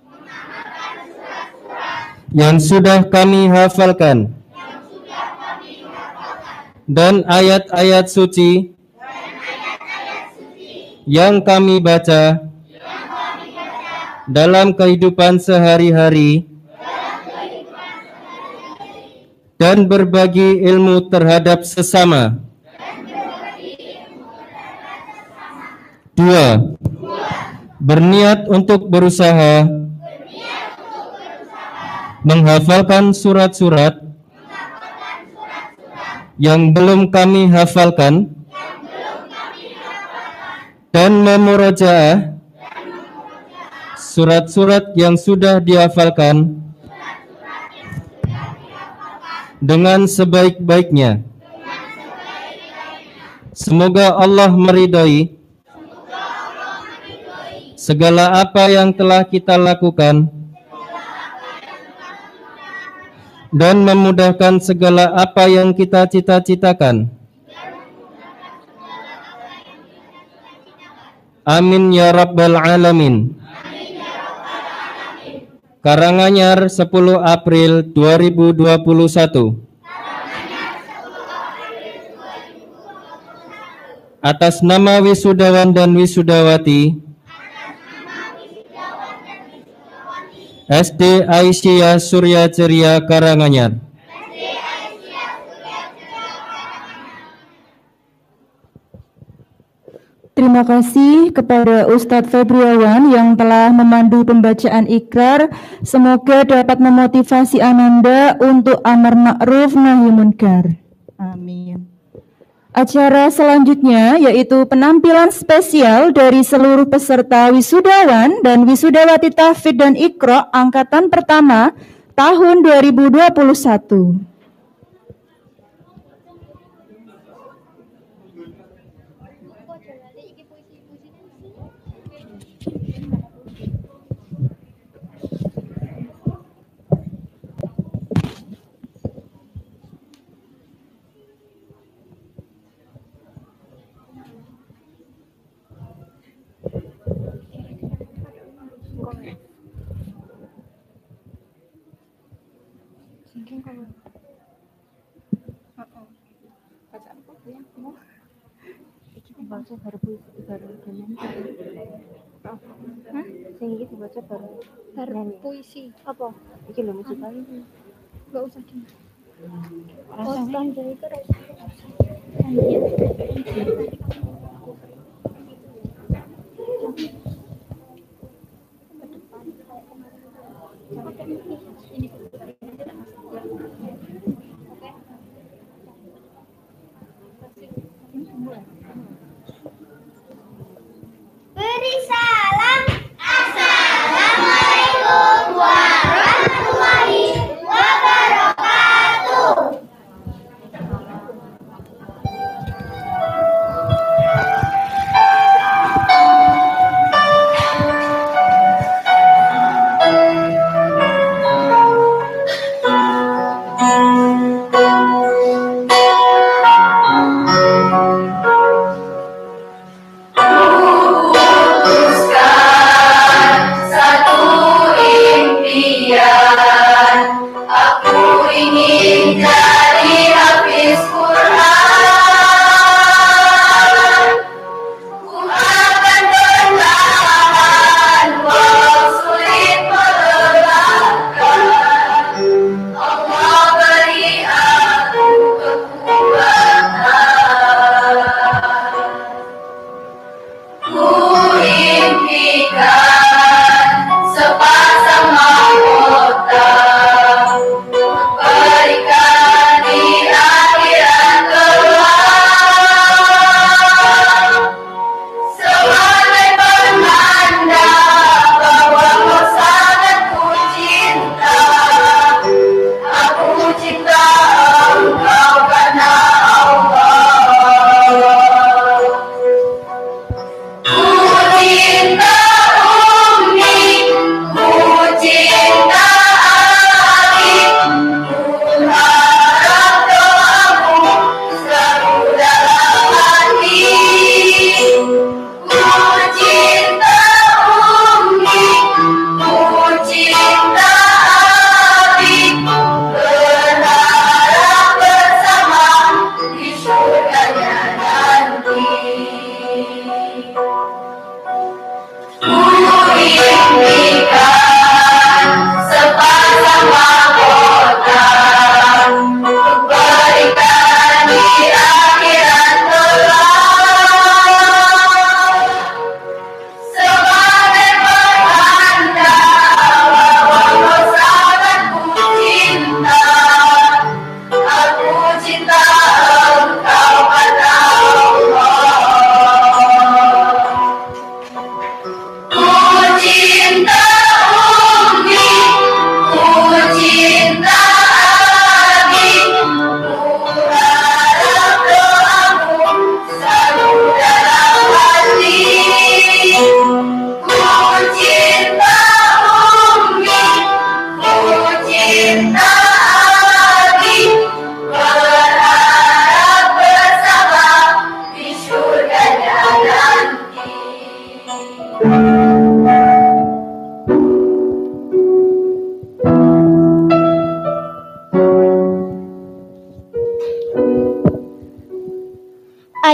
yang sudah kami hafalkan dan ayat-ayat suci yang kami baca dalam kehidupan sehari-hari dan berbagi ilmu terhadap sesama. Dua, berniat untuk berusaha menghafalkan surat-surat yang belum kami hafalkan dan memurojaah surat-surat yang sudah dihafalkan dengan sebaik-baiknya. Semoga Allah meridhai segala apa yang telah kita lakukan dan memudahkan segala apa yang kita cita-citakan. Amin ya rabbal alamin. Karanganyar sepuluh April dua ribu dua puluh satu. Atas nama wisudawan dan wisudawati S D Aisyah Surya Ceria Karanganyar. Terima kasih kepada Ustadz Febriawan yang telah memandu pembacaan ikrar. Semoga dapat memotivasi Ananda untuk amar ma'ruf nahi munkar. Amin. Acara selanjutnya yaitu penampilan spesial dari seluruh peserta wisudawan dan wisudawati tahfidz dan iqra angkatan pertama tahun dua ribu dua puluh satu. Baca baru puisi baru dengan hah? Sing iki dibaca baru baru puisi apa? Iki lho musikal iki. Enggak usah di. Rasane dari itu Beri salam. Assalamualaikum warahmatullahi wabarakatuh.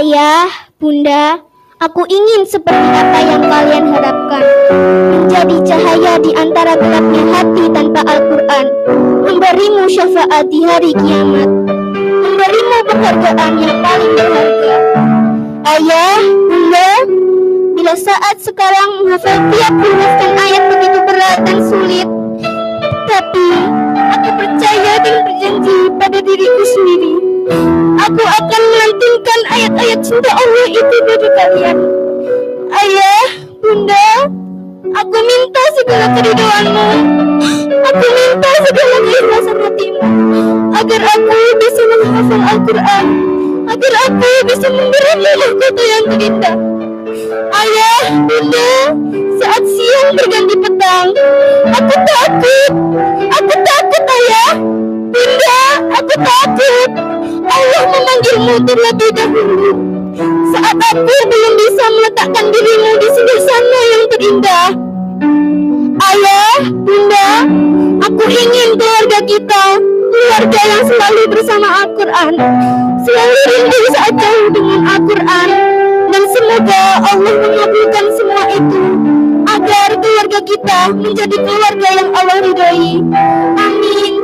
Ayah, Bunda, aku ingin seperti apa yang kalian harapkan, menjadi cahaya di antara gelapnya hati tanpa Al-Quran, memberimu syafaat di hari kiamat, memberimu penghargaan yang paling berharga. Ayah, Bunda, bila saat sekarang menghafal tiap huruf dan ayat begitu berat dan sulit, tapi aku percaya dan berjanji pada diriku sendiri, aku akan melantunkan ayat-ayat cinta Allah itu dari kalian. Ayah, Bunda, aku minta segala keridhoanmu, aku minta segala keikhlasan hatimu, agar aku bisa menghafal Al-Quran, agar aku bisa memberi mahkota yang terindah. Ayah, Bunda, saat siang berganti petang, aku takut, aku takut ayah, Bunda, aku takut. Allah memanggilmu terlebih dahulu, saat aku belum bisa meletakkan dirimu di sebelah sana yang terindah. Ayah, Bunda, aku ingin keluarga kita, keluarga yang selalu bersama Al-Quran, selalu rindu saat jauh dengan Al-Quran. Dan semoga Allah mengabulkan semua itu, agar keluarga kita menjadi keluarga yang Allah ridhoi. Amin.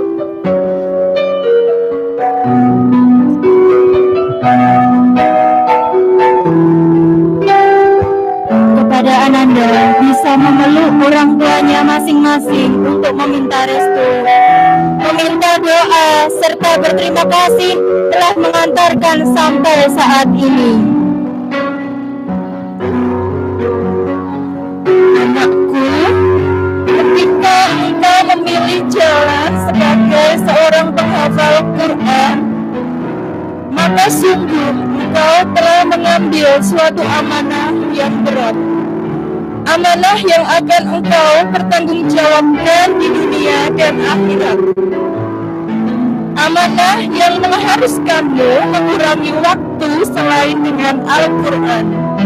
Kepada Ananda bisa memeluk orang tuanya masing-masing untuk meminta restu, meminta doa, serta berterima kasih telah mengantarkan sampai saat ini. Anakku, ketika engkau memilih jalan sebagai seorang penghafal Quran, maka sungguh engkau telah mengambil suatu amanah yang berat, amanah yang akan engkau pertanggungjawabkan di dunia dan akhirat, amanah yang mengharuskanmu mengurangi waktu selain dengan Al-Quran,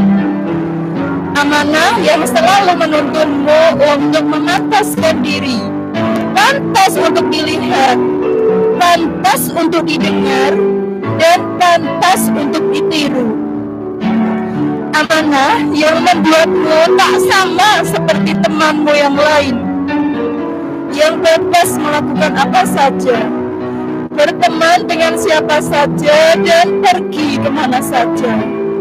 amanah yang selalu menuntunmu untuk memantaskan diri, pantas untuk dilihat, pantas untuk didengar, dan pantas untuk ditiru. Amanah yang membuatmu tak sama seperti temanmu yang lain, yang bebas melakukan apa saja, berteman dengan siapa saja, dan pergi kemana saja.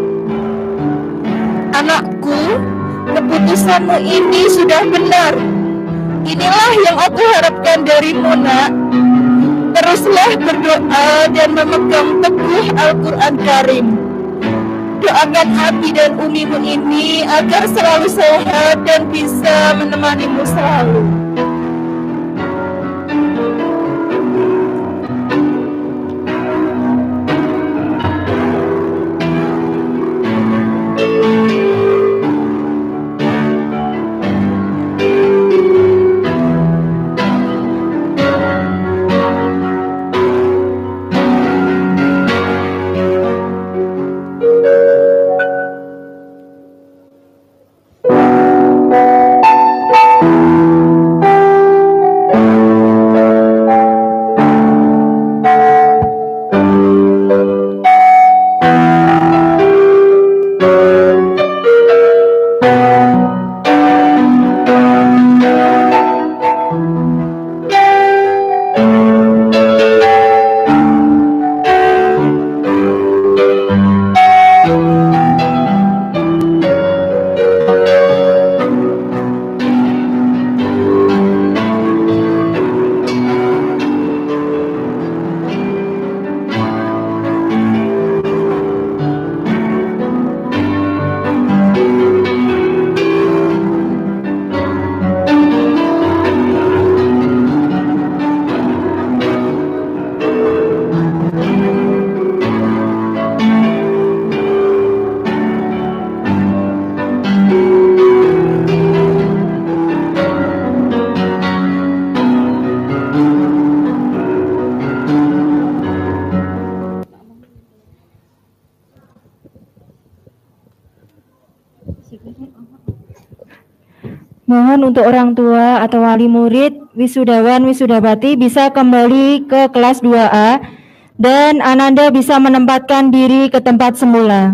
Anakku, keputusanmu ini sudah benar. Inilah yang aku harapkan darimu, nak. Teruslah berdoa dan memegang teguh Al-Quran Karim. Doakan Abi dan Umimu ini agar selalu sehat dan bisa menemanimu selalu. Mohon untuk orang tua atau wali murid, wisudawan, wisudawati bisa kembali ke kelas dua A Dan Ananda bisa menempatkan diri ke tempat semula.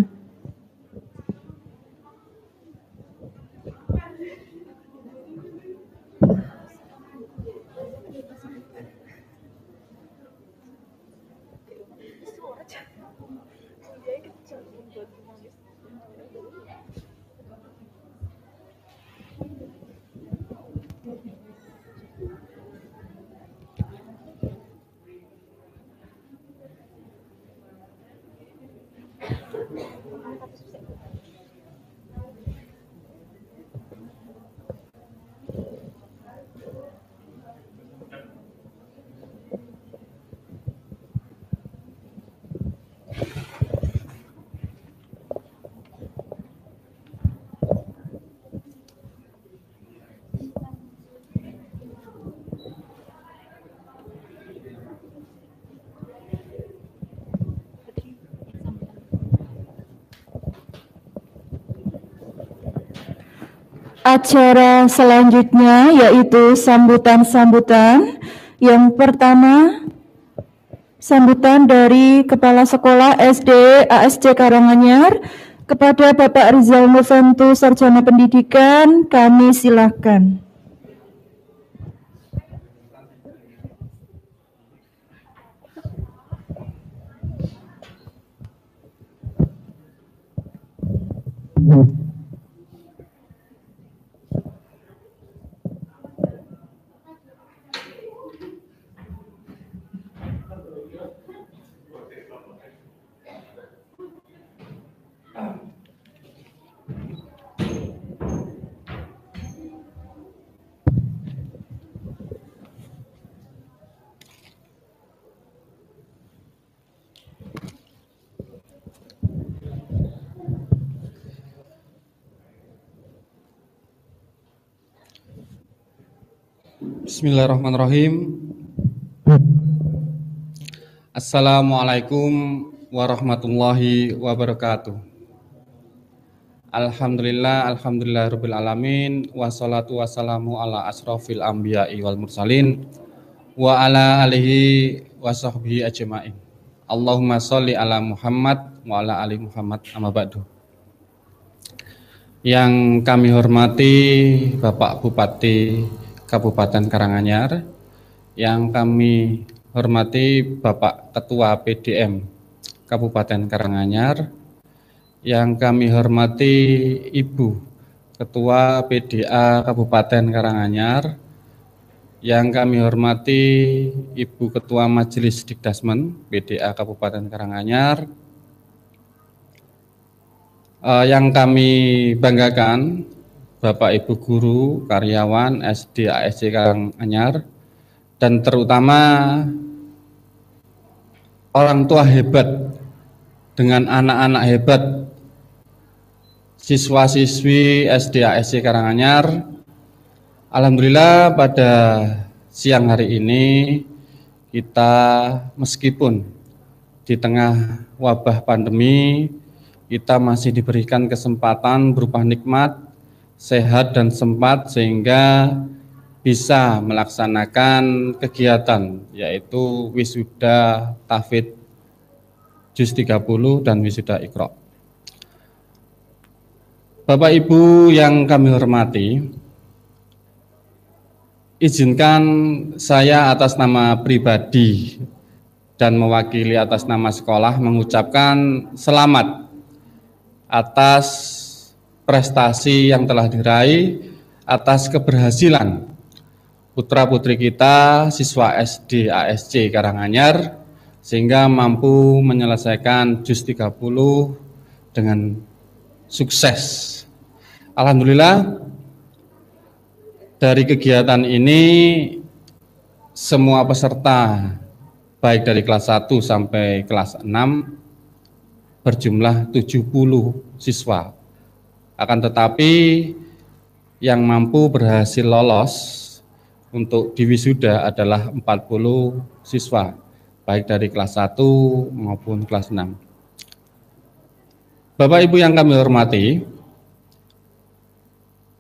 Acara selanjutnya yaitu sambutan-sambutan. Yang pertama, sambutan dari Kepala Sekolah S D A S C Karanganyar kepada Bapak Rizal Novanto, Sarjana Pendidikan. Kami silakan. Bismillahirrahmanirrahim. Assalamualaikum warahmatullahi wabarakatuh. Alhamdulillah, alhamdulillahirabbil alamin, wassalatu wassalamu ala asrofil anbiya'i wal mursalin wa ala alihi wa sahbihi ajma'in. Allahumma sholli ala Muhammad wa ala ali Muhammad, amma ba'du. Yang kami hormati Bapak Bupati Kabupaten Karanganyar, yang kami hormati Bapak Ketua P D M Kabupaten Karanganyar, yang kami hormati Ibu Ketua P D A Kabupaten Karanganyar, yang kami hormati Ibu Ketua Majelis Dikdasmen P D A Kabupaten Karanganyar, eh, yang kami banggakan Bapak Ibu guru, karyawan S D A S C Karanganyar, dan terutama orang tua hebat dengan anak-anak hebat siswa-siswi S D A S C Karanganyar. Alhamdulillah pada siang hari ini kita meskipun di tengah wabah pandemi kita masih diberikan kesempatan berupa nikmat, sehat dan sempat sehingga bisa melaksanakan kegiatan yaitu wisuda tahfidz juz tiga puluh dan wisuda Iqra. Bapak Ibu yang kami hormati, izinkan saya atas nama pribadi dan mewakili atas nama sekolah mengucapkan selamat atas prestasi yang telah diraih, atas keberhasilan putra-putri kita siswa S D A S C Karanganyar sehingga mampu menyelesaikan juz tiga puluh dengan sukses. Alhamdulillah dari kegiatan ini semua peserta baik dari kelas satu sampai kelas enam berjumlah tujuh puluh siswa. Akan tetapi yang mampu berhasil lolos untuk diwisuda adalah empat puluh siswa, baik dari kelas satu maupun kelas enam. Bapak Ibu yang kami hormati,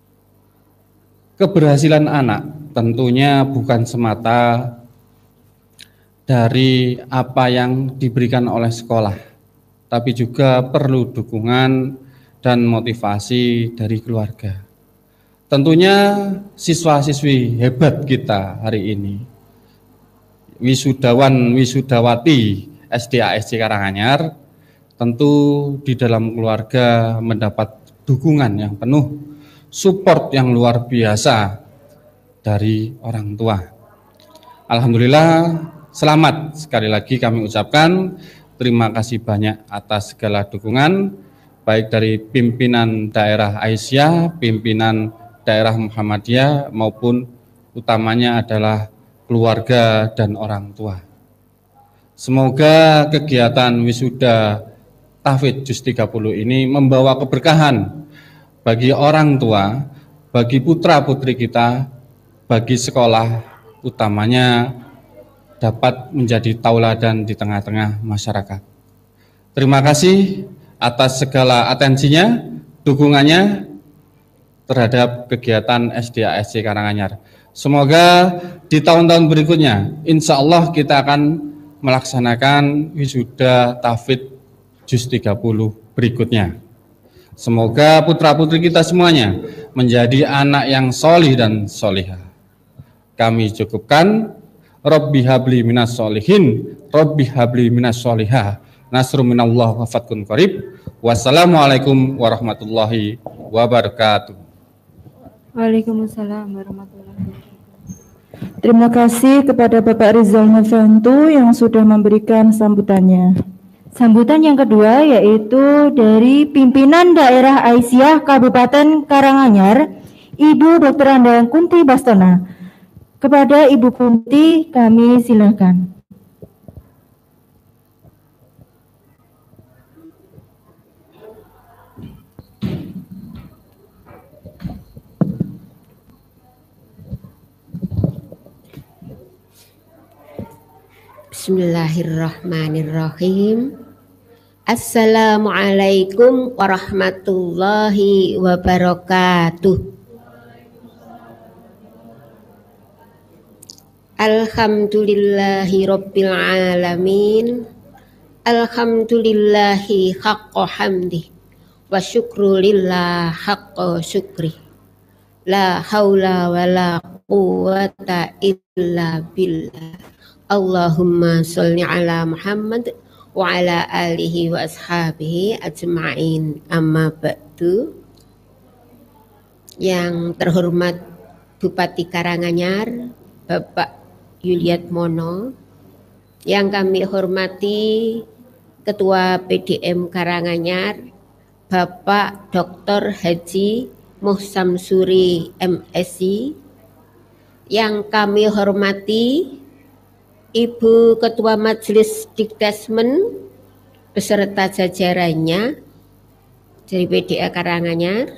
keberhasilan anak tentunya bukan semata dari apa yang diberikan oleh sekolah, tapi juga perlu dukungan dan motivasi dari keluarga. Tentunya siswa-siswi hebat kita hari ini, wisudawan wisudawati S D A S C Karanganyar, tentu di dalam keluarga mendapat dukungan yang penuh, support yang luar biasa dari orang tua. Alhamdulillah, selamat sekali lagi kami ucapkan. Terima kasih banyak atas segala dukungan, baik dari pimpinan daerah Aisyah, pimpinan daerah Muhammadiyah, maupun utamanya adalah keluarga dan orang tua. Semoga kegiatan wisuda Tahfidz Juz tiga puluh ini membawa keberkahan bagi orang tua, bagi putra-putri kita, bagi sekolah, utamanya dapat menjadi tauladan di tengah-tengah masyarakat. Terima kasih atas segala atensinya, dukungannya terhadap kegiatan S D A S C Karanganyar. Semoga di tahun-tahun berikutnya, insya Allah kita akan melaksanakan wisuda Tahfidz Juz tiga puluh berikutnya. Semoga putra-putri kita semuanya menjadi anak yang solih dan solihah. Kami cukupkan. Rabbi habli minas solihin, Rabbi habli minas solihah, nasru minallah wa fatkun qarib. Wassalamualaikum warahmatullahi wabarakatuh. Waalaikumsalam warahmatullahi wabarakatuh. Terima kasih kepada Bapak Rizal Novanto yang sudah memberikan sambutannya. Sambutan yang kedua yaitu dari pimpinan daerah Aisyah Kabupaten Karanganyar, Ibu Doktor Andang Kunti Bastona. Kepada Ibu Kunti kami silakan. Bismillahirrahmanirrahim. Assalamualaikum warahmatullahi wabarakatuh. Alhamdulillahi rabbil alamin. Alhamdulillahi haqqa hamdi wa syukru lillah haqqa syukri. La haula wa la quwwata illa billah. Allahumma sholli ala Muhammad wa ala alihi wa ashabihi ajma'in. Amma ba'du. Yang terhormat Bupati Karanganyar, Bapak Yuliatmono, yang kami hormati Ketua P D M Karanganyar, Bapak Doktor Haji Muhsamsuri M Si, yang kami hormati Ibu Ketua Majelis Dikdasmen beserta jajarannya dari P D A Karanganyar,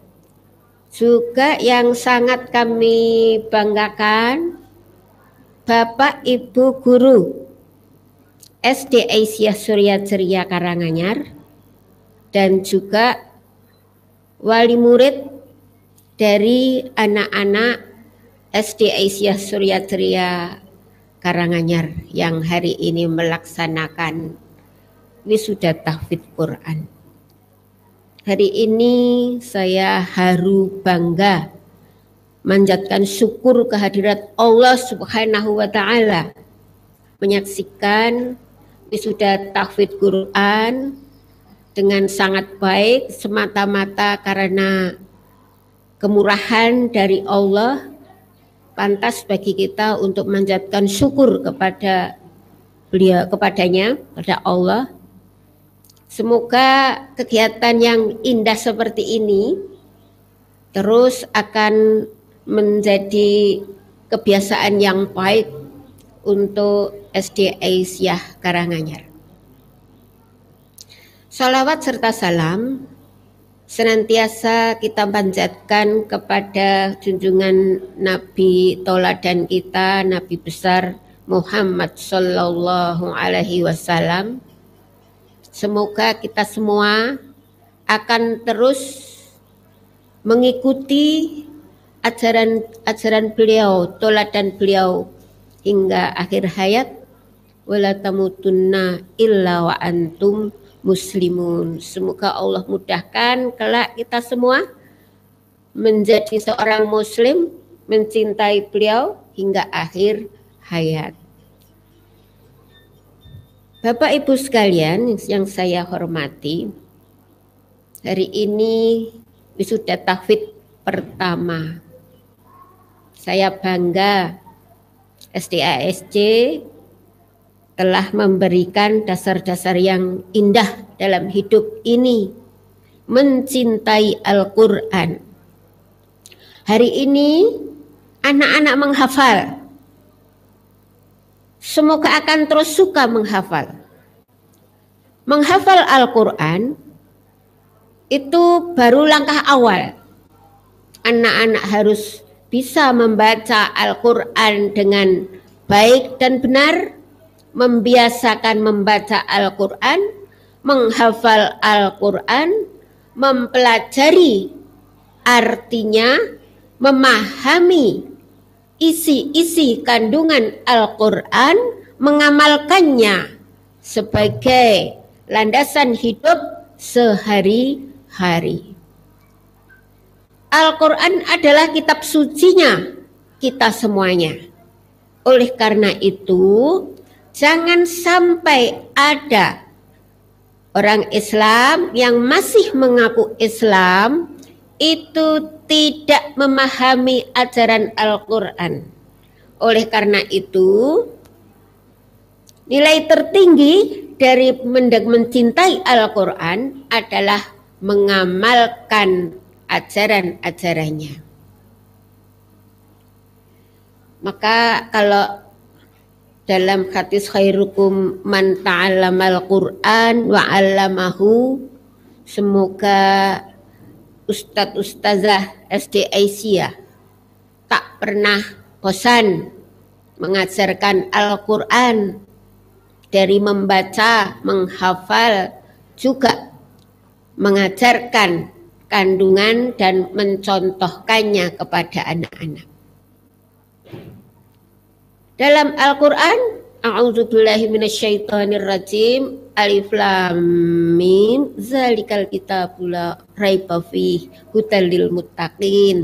juga yang sangat kami banggakan Bapak Ibu Guru S D Aisyah Suryaceria Karanganyar dan juga wali murid dari anak-anak S D Aisyah Suryaceria Karanganyar yang hari ini melaksanakan wisuda tahfidz Quran. Hari ini saya haru bangga manjatkan syukur kehadirat Allah Subhanahu wa Ta'ala, menyaksikan wisuda tahfidz Quran dengan sangat baik semata-mata karena kemurahan dari Allah. Pantas bagi kita untuk manjatkan syukur kepada beliau, kepadanya, kepada Allah. Semoga kegiatan yang indah seperti ini terus akan menjadi kebiasaan yang baik untuk S D Aisyah Karanganyar. Salawat serta salam senantiasa kita panjatkan kepada junjungan Nabi tauladan kita, Nabi besar Muhammad Sallallahu Alaihi Wasallam. Semoga kita semua akan terus mengikuti ajaran-ajaran beliau, tauladan beliau hingga akhir hayat, wala tamutunna illa wa antum muslimun. Semoga Allah mudahkan kelak kita semua menjadi seorang muslim, mencintai beliau hingga akhir hayat. Bapak Ibu sekalian yang saya hormati, hari ini wisuda tahfidz pertama. Saya bangga S D A S C telah memberikan dasar-dasar yang indah dalam hidup ini, mencintai Al-Quran. Hari ini anak-anak menghafal. Semoga akan terus suka menghafal. Menghafal Al-Quran itu baru langkah awal. Anak-anak harus bisa membaca Al-Quran dengan baik dan benar, membiasakan membaca Al-Quran, menghafal Al-Quran, mempelajari artinya, memahami isi-isi kandungan Al-Quran, mengamalkannya sebagai landasan hidup sehari-hari. Al-Quran adalah kitab sucinya kita semuanya. Oleh karena itu, jangan sampai ada orang Islam yang masih mengaku Islam itu tidak memahami ajaran Al-Quran. Oleh karena itu, nilai tertinggi dari mencintai Al-Quran adalah mengamalkan ajaran-ajarannya. Maka kalau dalam hadis khairukum man ta'allamal Qur'an wa 'allamahu, semoga Ustadz Ustazah S D Aisyah tak pernah bosan mengajarkan Al-Quran, dari membaca, menghafal, juga mengajarkan kandungan dan mencontohkannya kepada anak-anak. Dalam Al-Quran, a'udzubillahi minasyaitonirrajim, alif lam mim, zalikal kitabul la raiba fihi hudal lil muttaqin.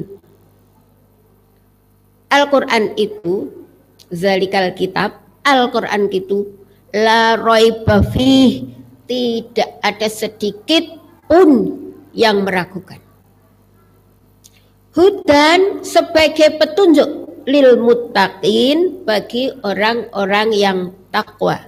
Al-Quran itu, zalikal kitab, Al-Quran itu la raiba fihi, tidak ada sedikit pun yang meragukan. Hudan sebagai petunjuk, lil muttaqin, bagi orang-orang yang takwa.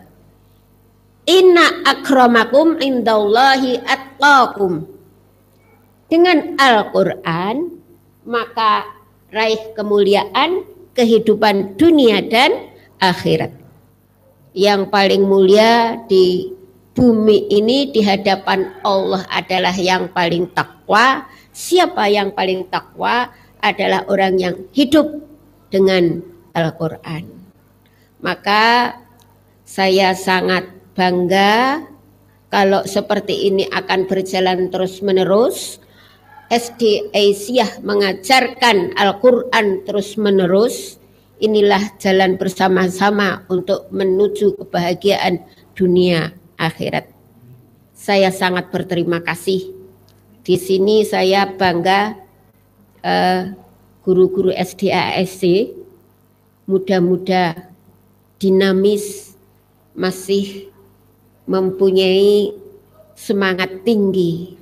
Inna akramakum indallahi atqakum. Dengan Al-Quran maka raih kemuliaan kehidupan dunia dan akhirat. Yang paling mulia di bumi ini di hadapan Allah adalah yang paling takwa. Siapa yang paling takwa? Adalah orang yang hidup dengan Al-Quran. Maka saya sangat bangga kalau seperti ini akan berjalan terus-menerus. S D Aisyah mengajarkan Al-Quran terus-menerus. Inilah jalan bersama-sama untuk menuju kebahagiaan dunia akhirat. Saya sangat berterima kasih. Di sini saya bangga uh, guru-guru S D A S C, muda-muda, dinamis, masih mempunyai semangat tinggi.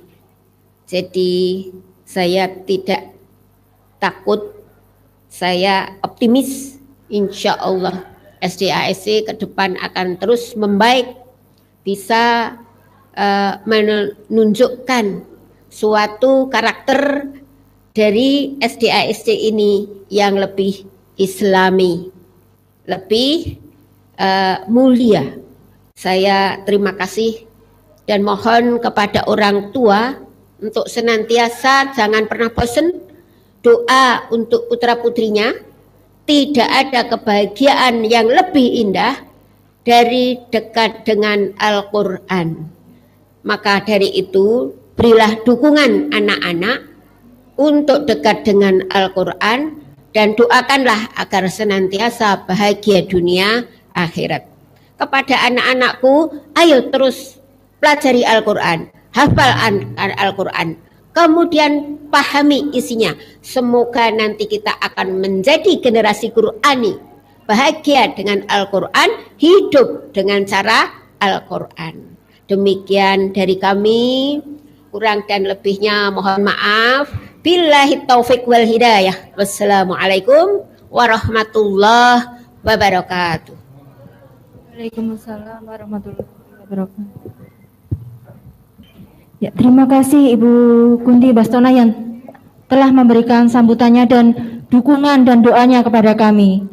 Jadi saya tidak takut, saya optimis. Insya Allah S D A S C ke depan akan terus membaik, bisa uh, menunjukkan suatu karakter dari S D A S C ini yang lebih Islami, lebih uh, mulia. Saya terima kasih dan mohon kepada orang tua untuk senantiasa jangan pernah bosan doa untuk putra putrinya. Tidak ada kebahagiaan yang lebih indah dari dekat dengan Al-Quran. Maka dari itu berilah dukungan anak-anak untuk dekat dengan Al-Quran dan doakanlah agar senantiasa bahagia dunia akhirat. kepada anak-anakku, ayo terus pelajari Al-Quran, hafal Al-Quran, kemudian pahami isinya. Semoga nanti kita akan menjadi generasi Qurani, bahagia dengan Al-Quran, hidup dengan cara Al-Quran. Demikian dari kami, kurang dan lebihnya mohon maaf. Billahi taufiq wal hidayah. Wassalamualaikum warahmatullahi wabarakatuh. Waalaikumsalam warahmatullahi wabarakatuh. Ya, terima kasih Ibu Kunti Bastona yang telah memberikan sambutannya dan dukungan dan doanya kepada kami.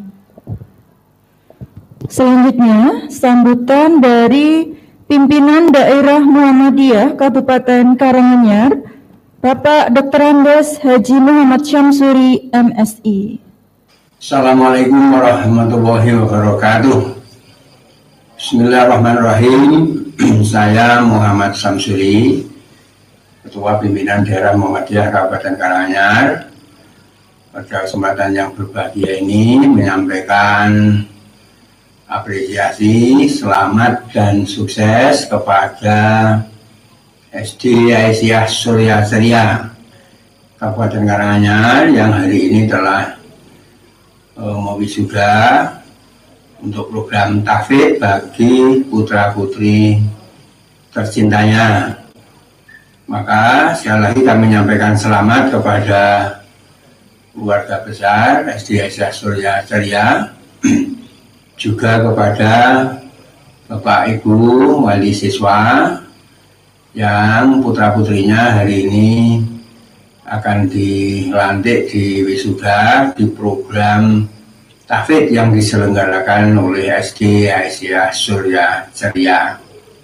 Selanjutnya, sambutan dari pimpinan daerah Muhammadiyah Kabupaten Karanganyar, Bapak Doktor Andes Haji Muhammad Syamsuri M Si. Assalamualaikum warahmatullahi wabarakatuh. Bismillahirrahmanirrahim. Saya Muhammad Syamsuri, Ketua Pimpinan Daerah Muhammadiyah Kabupaten Karanganyar. Pada kesempatan yang berbahagia ini menyampaikan apresiasi, selamat dan sukses kepada S D Aisyah Surya Ceria Kabupaten Karanganyar yang hari ini telah uh, mewisuda untuk program tahfidz bagi putra-putri tercintanya. Maka sekali lagi kami menyampaikan selamat kepada keluarga besar S D Aisyah Surya Ceria, juga kepada Bapak Ibu wali siswa yang putra-putrinya hari ini akan dilantik di wisuda di program tahfidz yang diselenggarakan oleh S D Aisyah Surya Ceria.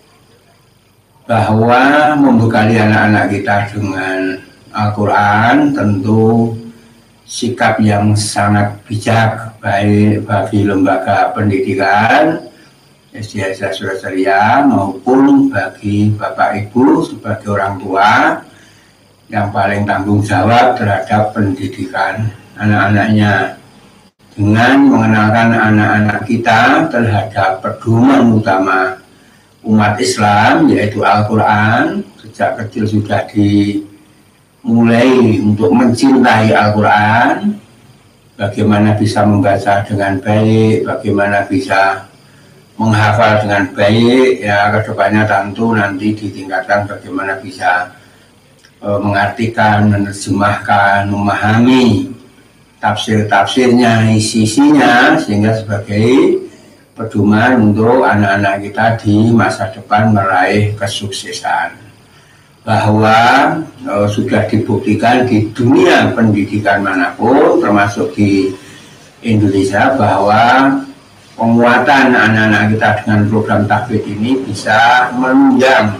Bahwa membekali anak-anak kita dengan Al-Quran tentu sikap yang sangat bijak baik bagi lembaga pendidikan S D Aisyah Surya Ceria maupun bagi Bapak Ibu sebagai orang tua yang paling tanggung jawab terhadap pendidikan anak-anaknya, dengan mengenalkan anak-anak kita terhadap pedoman utama umat Islam yaitu Al-Quran. Sejak kecil sudah dimulai untuk mencintai Al-Quran, bagaimana bisa membaca dengan baik, bagaimana bisa menghafal dengan baik, ya kedepannya tentu nanti ditingkatkan bagaimana bisa e, mengartikan, menerjemahkan, memahami tafsir-tafsirnya, isi-isinya, sehingga sebagai pedoman untuk anak-anak kita di masa depan meraih kesuksesan. Bahwa e, sudah dibuktikan di dunia pendidikan manapun, termasuk di Indonesia, bahwa penguatan anak-anak kita dengan program tahfidz ini bisa menunjang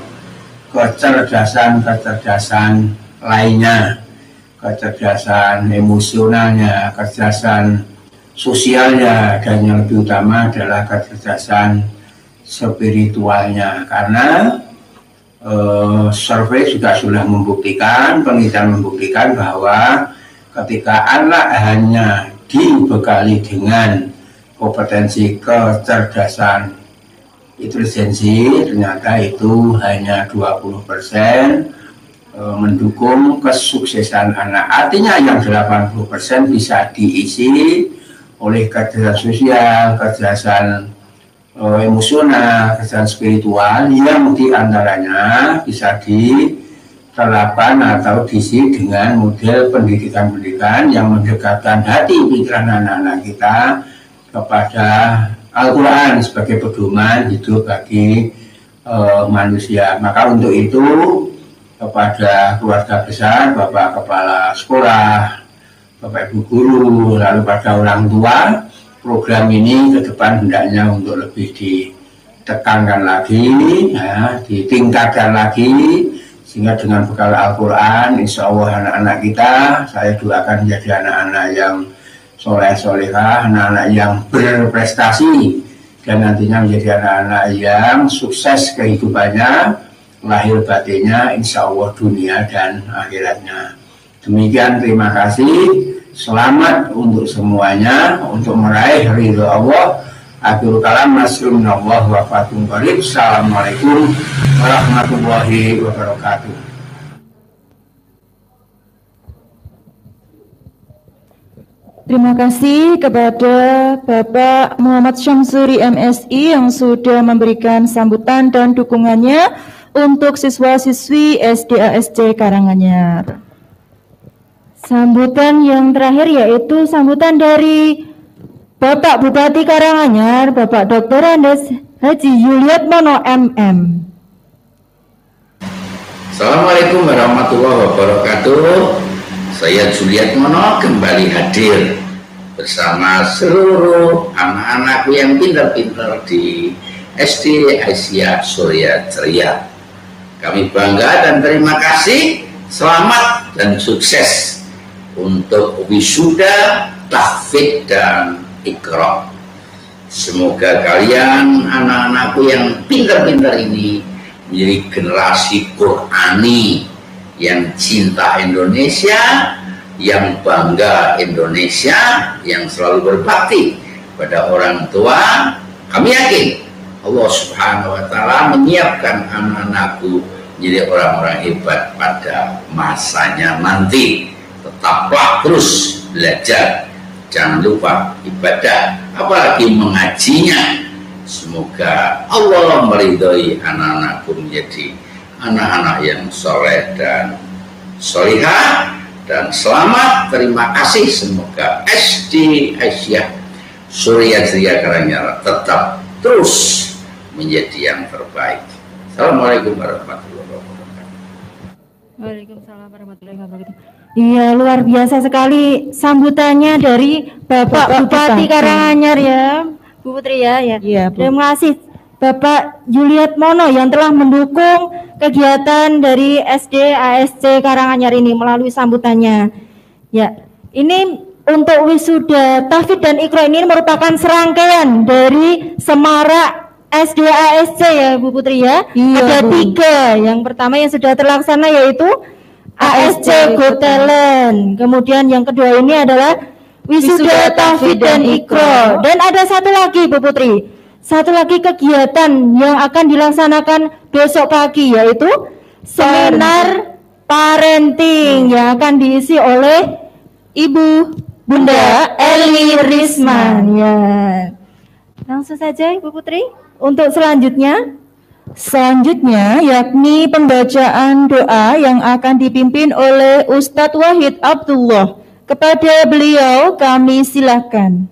kecerdasan-kecerdasan lainnya, kecerdasan emosionalnya, kecerdasan sosialnya, dan yang lebih utama adalah kecerdasan spiritualnya. Karena eh, survei juga sudah membuktikan, penelitian membuktikan bahwa ketika anak hanya dibekali dengan kompetensi kecerdasan intelijensi, ternyata itu hanya dua puluh persen mendukung kesuksesan anak. Artinya yang delapan puluh persen bisa diisi oleh kecerdasan sosial, kecerdasan uh, emosional, kecerdasan spiritual yang diantaranya bisa diterapkan atau diisi dengan model pendidikan-pendidikan yang mendekatkan hati pikiran anak-anak kita kepada Al-Quran sebagai pedoman hidup bagi uh, manusia. Maka untuk itu kepada keluarga besar, Bapak Kepala Sekolah, Bapak Ibu Guru, lalu pada orang tua, program ini ke depan hendaknya untuk lebih ditekankan lagi, ya, ditingkatkan lagi, sehingga dengan bekal Al-Quran, insya Allah anak-anak kita, saya doakan menjadi anak-anak yang soleh-solehah, anak-anak yang berprestasi, dan nantinya menjadi anak-anak yang sukses kehidupannya, lahir batinnya, insya Allah dunia dan akhiratnya. Demikian, terima kasih, selamat untuk semuanya, untuk meraih ridho Allah, Akhirul kalam, nasrullah wa fatum qarib. Assalamualaikum warahmatullahi wabarakatuh. Terima kasih kepada Bapak Muhammad Syamsuri M Si yang sudah memberikan sambutan dan dukungannya untuk siswa-siswi S D A S C Karanganyar. Sambutan yang terakhir yaitu sambutan dari Bapak Bupati Karanganyar, Bapak Doktor Andes Haji Yuliat Mono M M. Assalamualaikum warahmatullahi wabarakatuh. Saya Juliat Mono kembali hadir bersama seluruh anak-anakku yang pintar-pintar di S D Aisyah Surya Ceria. Kami bangga dan terima kasih, selamat dan sukses untuk wisuda, tahfidz dan Iqra. Semoga kalian anak-anakku yang pintar-pintar ini menjadi generasi Qur'ani yang cinta Indonesia, yang bangga Indonesia, yang selalu berbakti pada orang tua. Kami yakin Allah Subhanahu wa Ta'ala menyiapkan anak-anakku menjadi orang-orang hebat pada masanya nanti. Tetaplah terus belajar, jangan lupa ibadah, apalagi mengajinya. Semoga Allah meridhoi anak-anakku menjadi anak-anak yang soleh dan solihah, dan selamat, terima kasih. Semoga S D Aisyah Surya Ceria Karanganyar tetap terus menjadi yang terbaik. Assalamualaikum warahmatullahi wabarakatuh. Waalaikumsalam warahmatullahi wabarakatuh. Iya, luar biasa sekali sambutannya dari Bapak, Bapak Bupati Karanganyar ya, Bu Putri ya. Ya. Iya, Bu. Terima kasih Bapak Juliat Mono yang telah mendukung kegiatan dari S D A S C Karanganyar ini melalui sambutannya. Ya, ini untuk wisuda tahfidz dan Iqra ini merupakan serangkaian dari semarak S D A S C ya Bu Putri ya. Iya, ada Bu. Tiga. Yang pertama yang sudah terlaksana yaitu A S C Got Talent. Kemudian yang kedua ini adalah wisuda tahfidz dan Iqra. Dan ada satu lagi Bu Putri. Satu lagi kegiatan yang akan dilaksanakan besok pagi yaitu seminar parenting yang akan diisi oleh Ibu Bunda Eli Risman ya. Langsung saja Ibu Putri untuk selanjutnya. Selanjutnya yakni pembacaan doa yang akan dipimpin oleh Ustadz Wahid Abdullah. Kepada beliau kami silakan.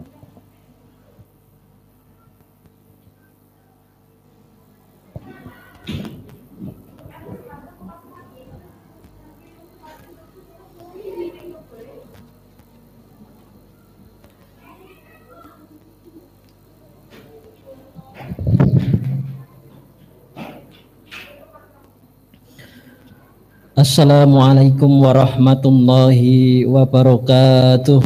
Assalamualaikum warahmatullahi wabarakatuh.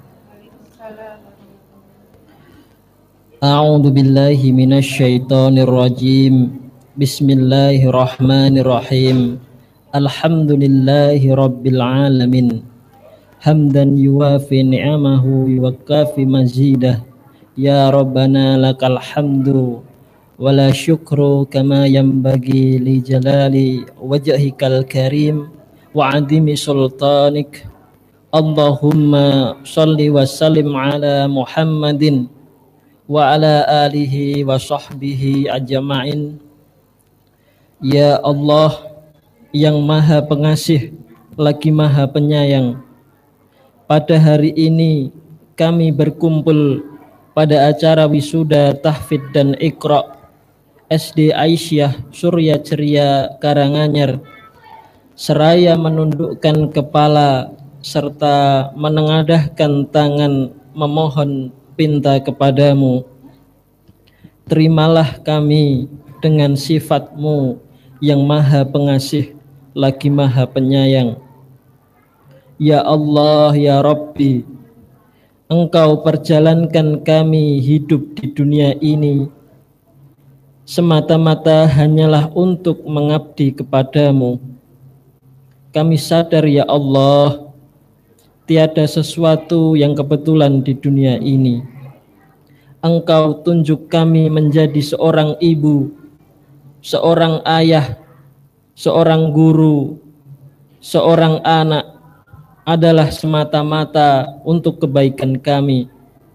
A'udzu billahi minasy syaithanir rajim. Bismillahirrahmanirrahim. Alhamdulillahi rabbil alamin. Hamdan yuwafi ni'amahu wa kafi mazidah. Ya Rabbana lakal hamdu wala syukru kama yanbaghi li jalali wajhikal karim wa adimi sultanik. Allahumma salli wa sallim ala Muhammadin wa ala alihi wa sahbihi ajma'in. Ya Allah yang maha pengasih lagi maha penyayang, pada hari ini kami berkumpul pada acara wisuda tahfidz dan Iqra S D Aisyah Surya Ceria Karanganyar, seraya menundukkan kepala serta menengadahkan tangan memohon pinta kepadamu. Terimalah kami dengan sifat-Mu yang maha pengasih lagi maha penyayang. Ya Allah, ya Rabbi, Engkau perjalankan kami hidup di dunia ini semata-mata hanyalah untuk mengabdi kepadamu. Kami sadar ya Allah, tiada sesuatu yang kebetulan di dunia ini. Engkau tunjuk kami menjadi seorang ibu, seorang ayah, seorang guru, seorang anak adalah semata-mata untuk kebaikan kami.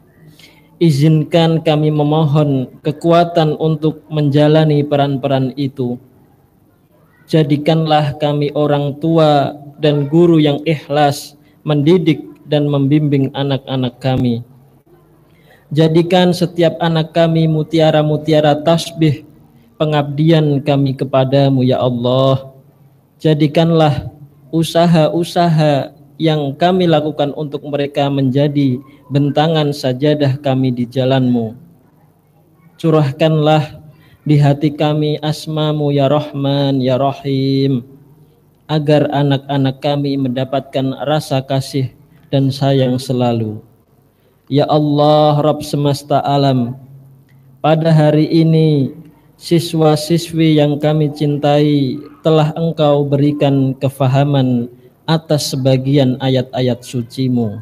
Izinkan kami memohon kekuatan untuk menjalani peran-peran itu. Jadikanlah kami orang tua dan guru yang ikhlas mendidik dan membimbing anak-anak kami. Jadikan setiap anak kami mutiara-mutiara tasbih pengabdian kami kepadamu ya Allah. Jadikanlah usaha-usaha yang kami lakukan untuk mereka menjadi bentangan sajadah kami di jalanmu. Curahkanlah di hati kami asmamu ya Rahman ya Rahim, agar anak-anak kami mendapatkan rasa kasih dan sayang selalu. Ya Allah Rabb semesta alam, pada hari ini siswa-siswi yang kami cintai telah Engkau berikan kefahaman atas sebagian ayat-ayat suci-Mu.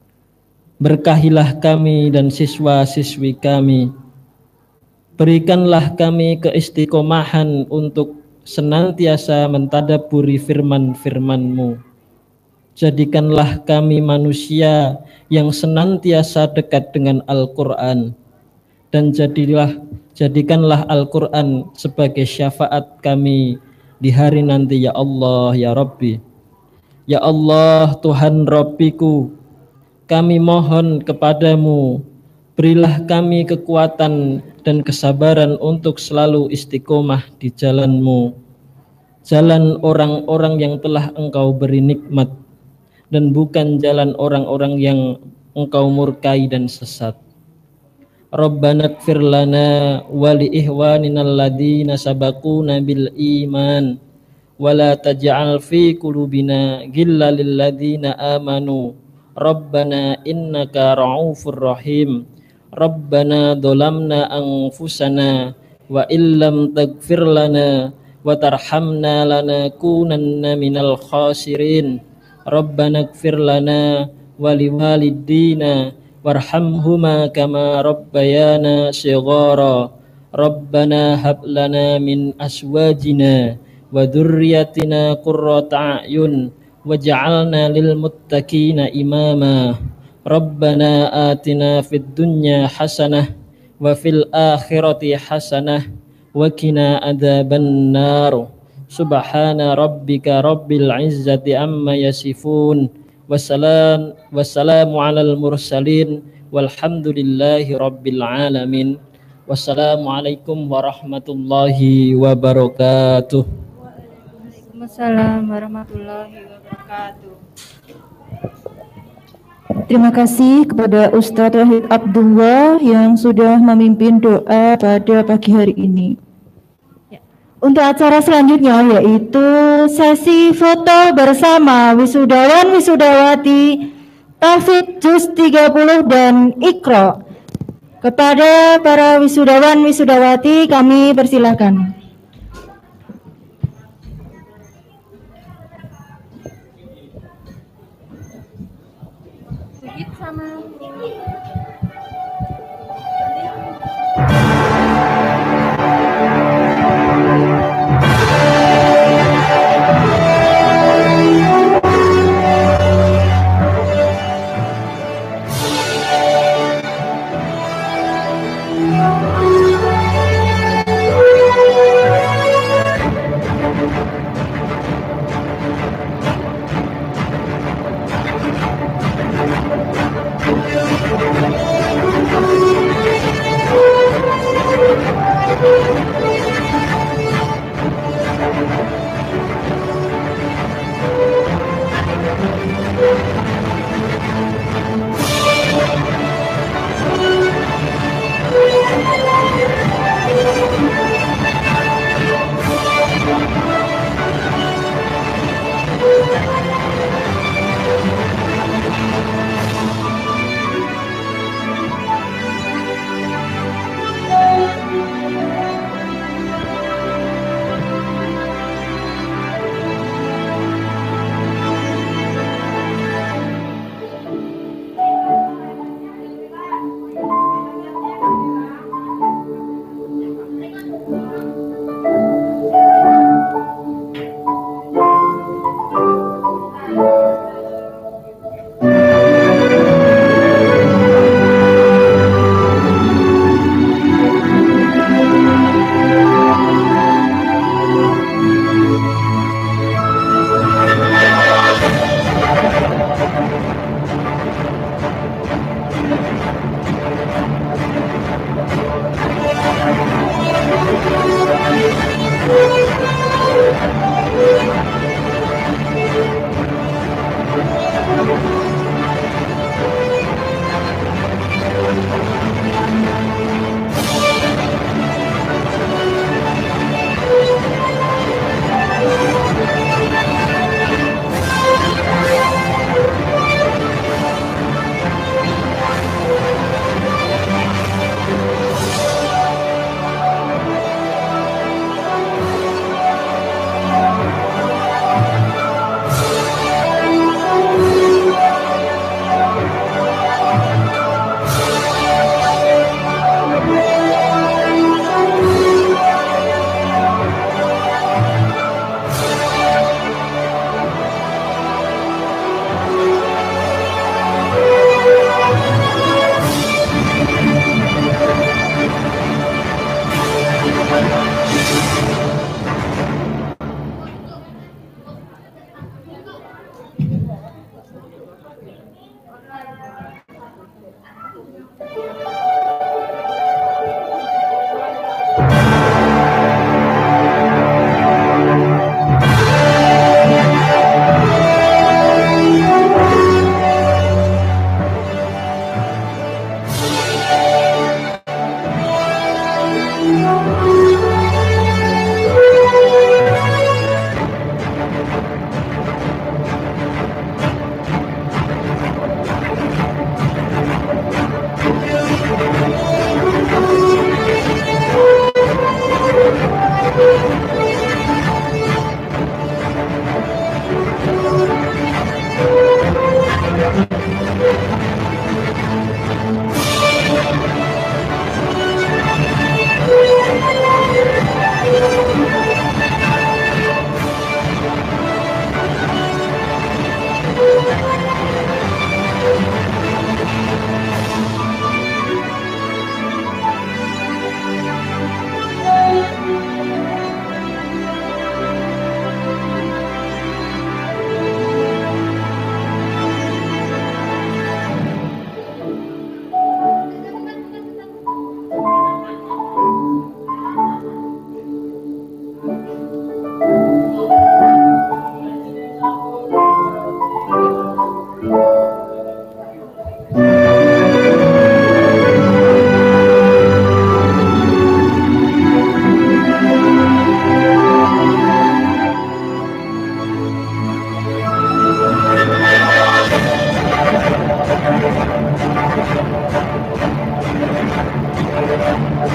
Berkahilah kami dan siswa-siswi kami. Berikanlah kami keistiqomahan untuk senantiasa mentadabburi firman-firman-Mu. Jadikanlah kami manusia yang senantiasa dekat dengan Al-Quran, dan jadilah jadikanlah Al-Quran sebagai syafaat kami di hari nanti ya Allah ya Rabbi. Ya Allah Tuhan Rabbiku, kami mohon kepadamu, berilah kami kekuatan dan kesabaran untuk selalu istiqomah di jalan-Mu, jalan orang-orang yang telah Engkau beri nikmat, dan bukan jalan orang-orang yang Engkau murkai dan sesat. Rabbana ighfir lana wa li ikhwanina alladhina sabaquna bil iman wa la taj'al fi qulubina ghillan lil ladzina amanu Rabbana innaka ra'ufur rahim. Rabbana dzalamna anfusana wa illam taghfir lana wa tarhamna lanakunanna minal khasirin. Rabbana ighfir lana wa liwalidina warhamhuma kama rabbayana shighara. Rabbana hab lana min aswajina wa dhurriyyatina qurrata a'yun waj'alna lil muttaqina imama. Rabbana atina fid dunya hasanah wa fil akhirati hasanah wa qina adzaban nar. Subhana rabbika rabbil izzati amma yasifun. Wassalam wassalamu alal mursalin walhamdulillahi rabbil alamin. Wassalamualaikum warahmatullahi wabarakatuh. Waalaikumsalam warahmatullahi wabarakatuh. Terima kasih kepada Ustadz Wahid Abdullah yang sudah memimpin doa pada pagi hari ini. Untuk acara selanjutnya yaitu sesi foto bersama wisudawan wisudawati Tahfidz Juz tiga puluh dan Iqra. Kepada para wisudawan wisudawati kami persilahkan. Thank you.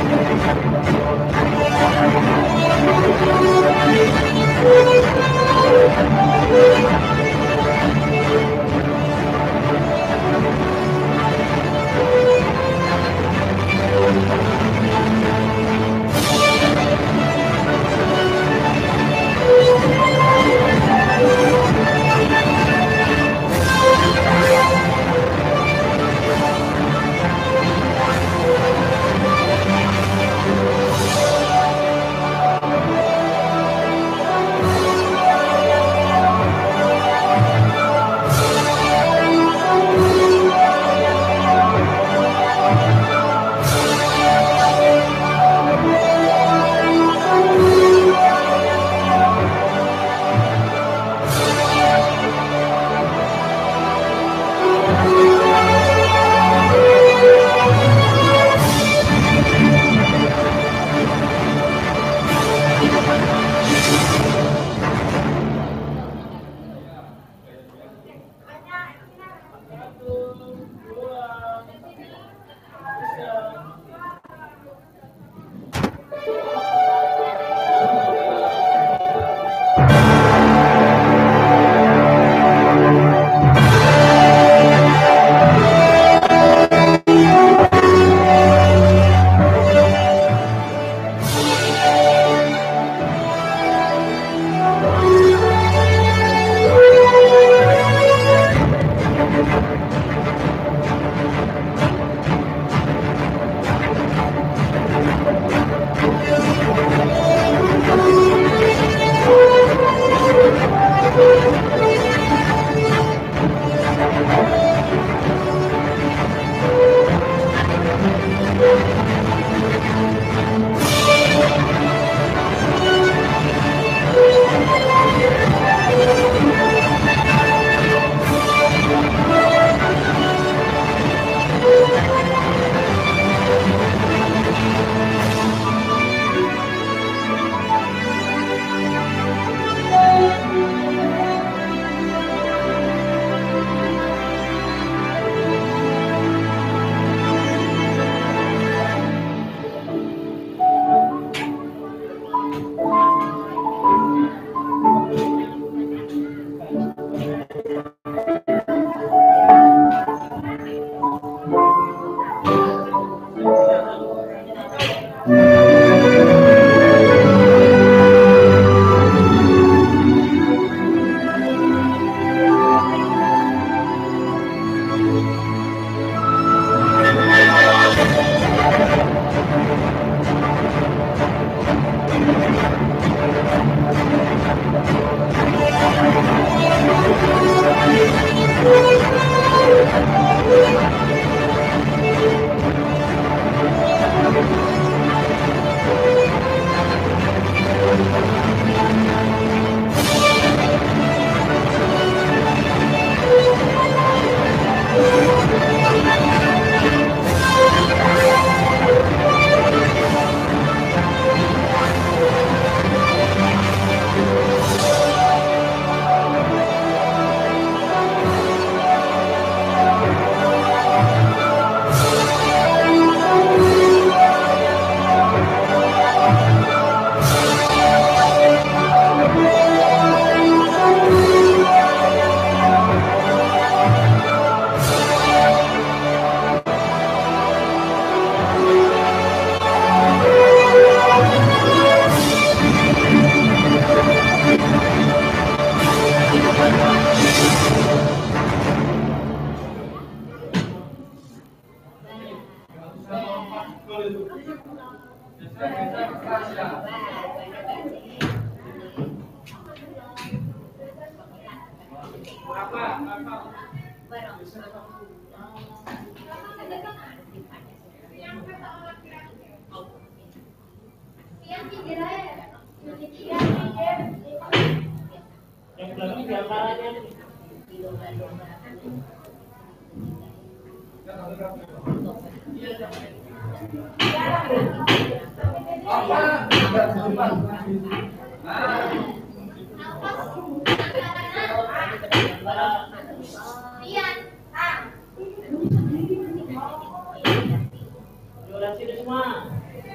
Sini semua.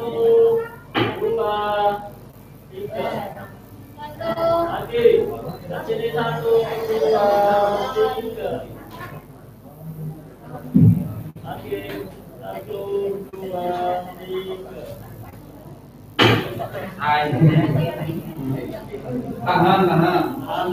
Tahan, tahan.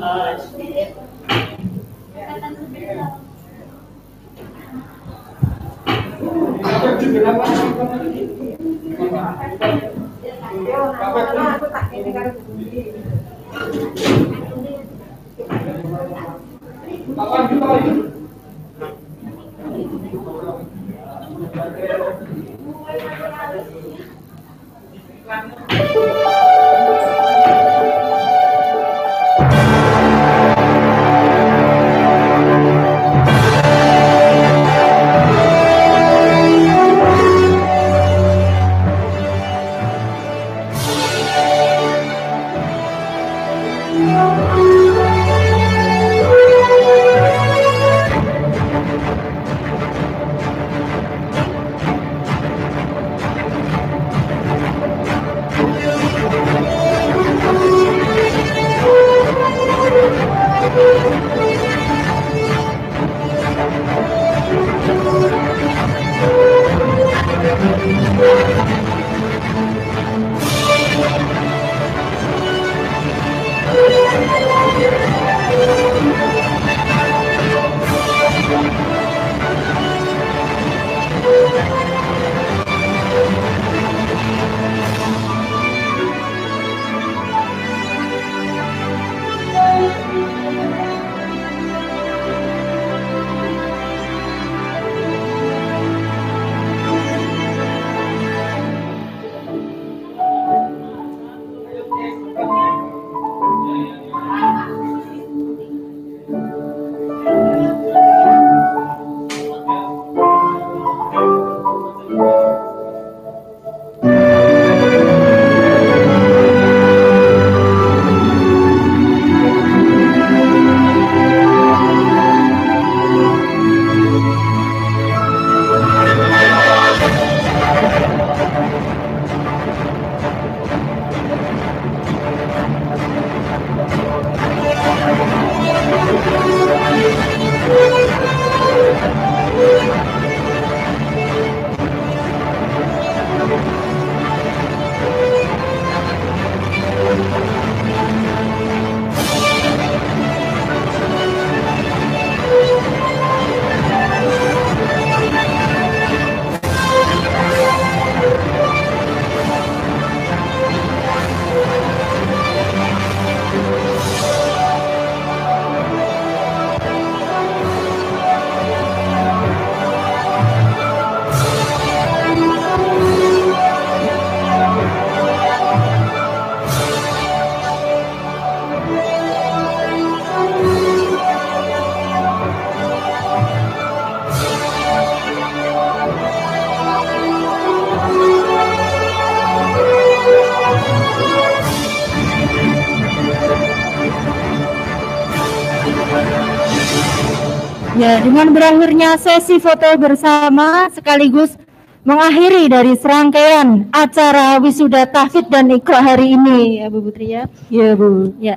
Ya, dengan berakhirnya sesi foto bersama sekaligus mengakhiri dari serangkaian acara wisuda tahfidz dan iqra hari ini, ya Bu Putri ya. Ya Bu. Ya.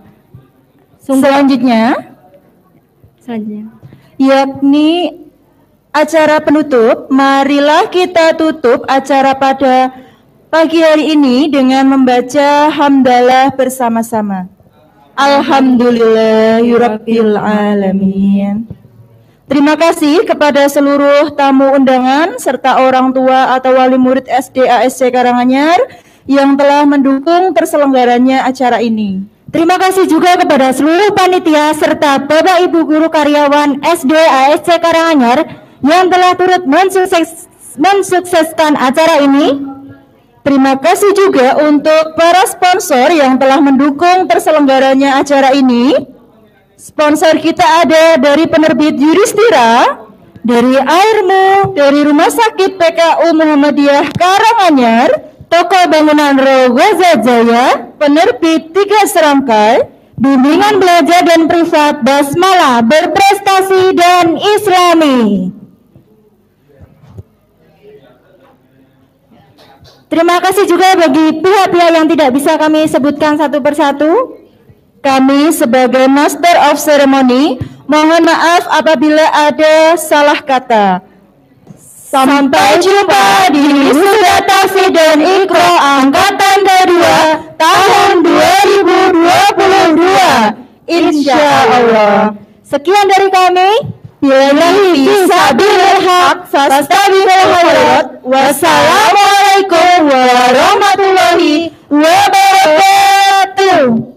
Selanjutnya, selanjutnya, yakni acara penutup. Marilah kita tutup acara pada pagi hari ini dengan membaca hamdalah bersama-sama. Alhamdulillahirabbil alamin. Terima kasih kepada seluruh tamu undangan serta orang tua atau wali murid S D A S C Karanganyar yang telah mendukung terselenggaranya acara ini. Terima kasih juga kepada seluruh panitia serta Bapak Ibu guru karyawan S D A S C Karanganyar yang telah turut mensukses, mensukseskan acara ini. Terima kasih juga untuk para sponsor yang telah mendukung terselenggaranya acara ini. Sponsor kita ada dari penerbit Yudhistira, dari Airmu, dari Rumah Sakit P K U Muhammadiyah Karanganyar, Toko Bangunan Rogaza Jaya, penerbit Tiga Serangkai, bimbingan belajar dan privat Basmalah Berprestasi dan Islami. Terima kasih juga bagi pihak-pihak yang tidak bisa kami sebutkan satu persatu. Kami sebagai Master of Ceremony mohon maaf apabila ada salah kata. Sampai jumpa di Wisuda Tahfidz dan Iqra Angkatan kedua tahun dua ribu dua puluh dua. Insya Allah. Sekian dari kami. Billahi fisabilil haq fastabiqul khairat. Wassalamualaikum warahmatullahi wabarakatuh.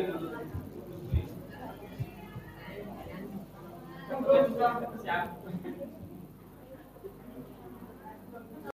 Siap.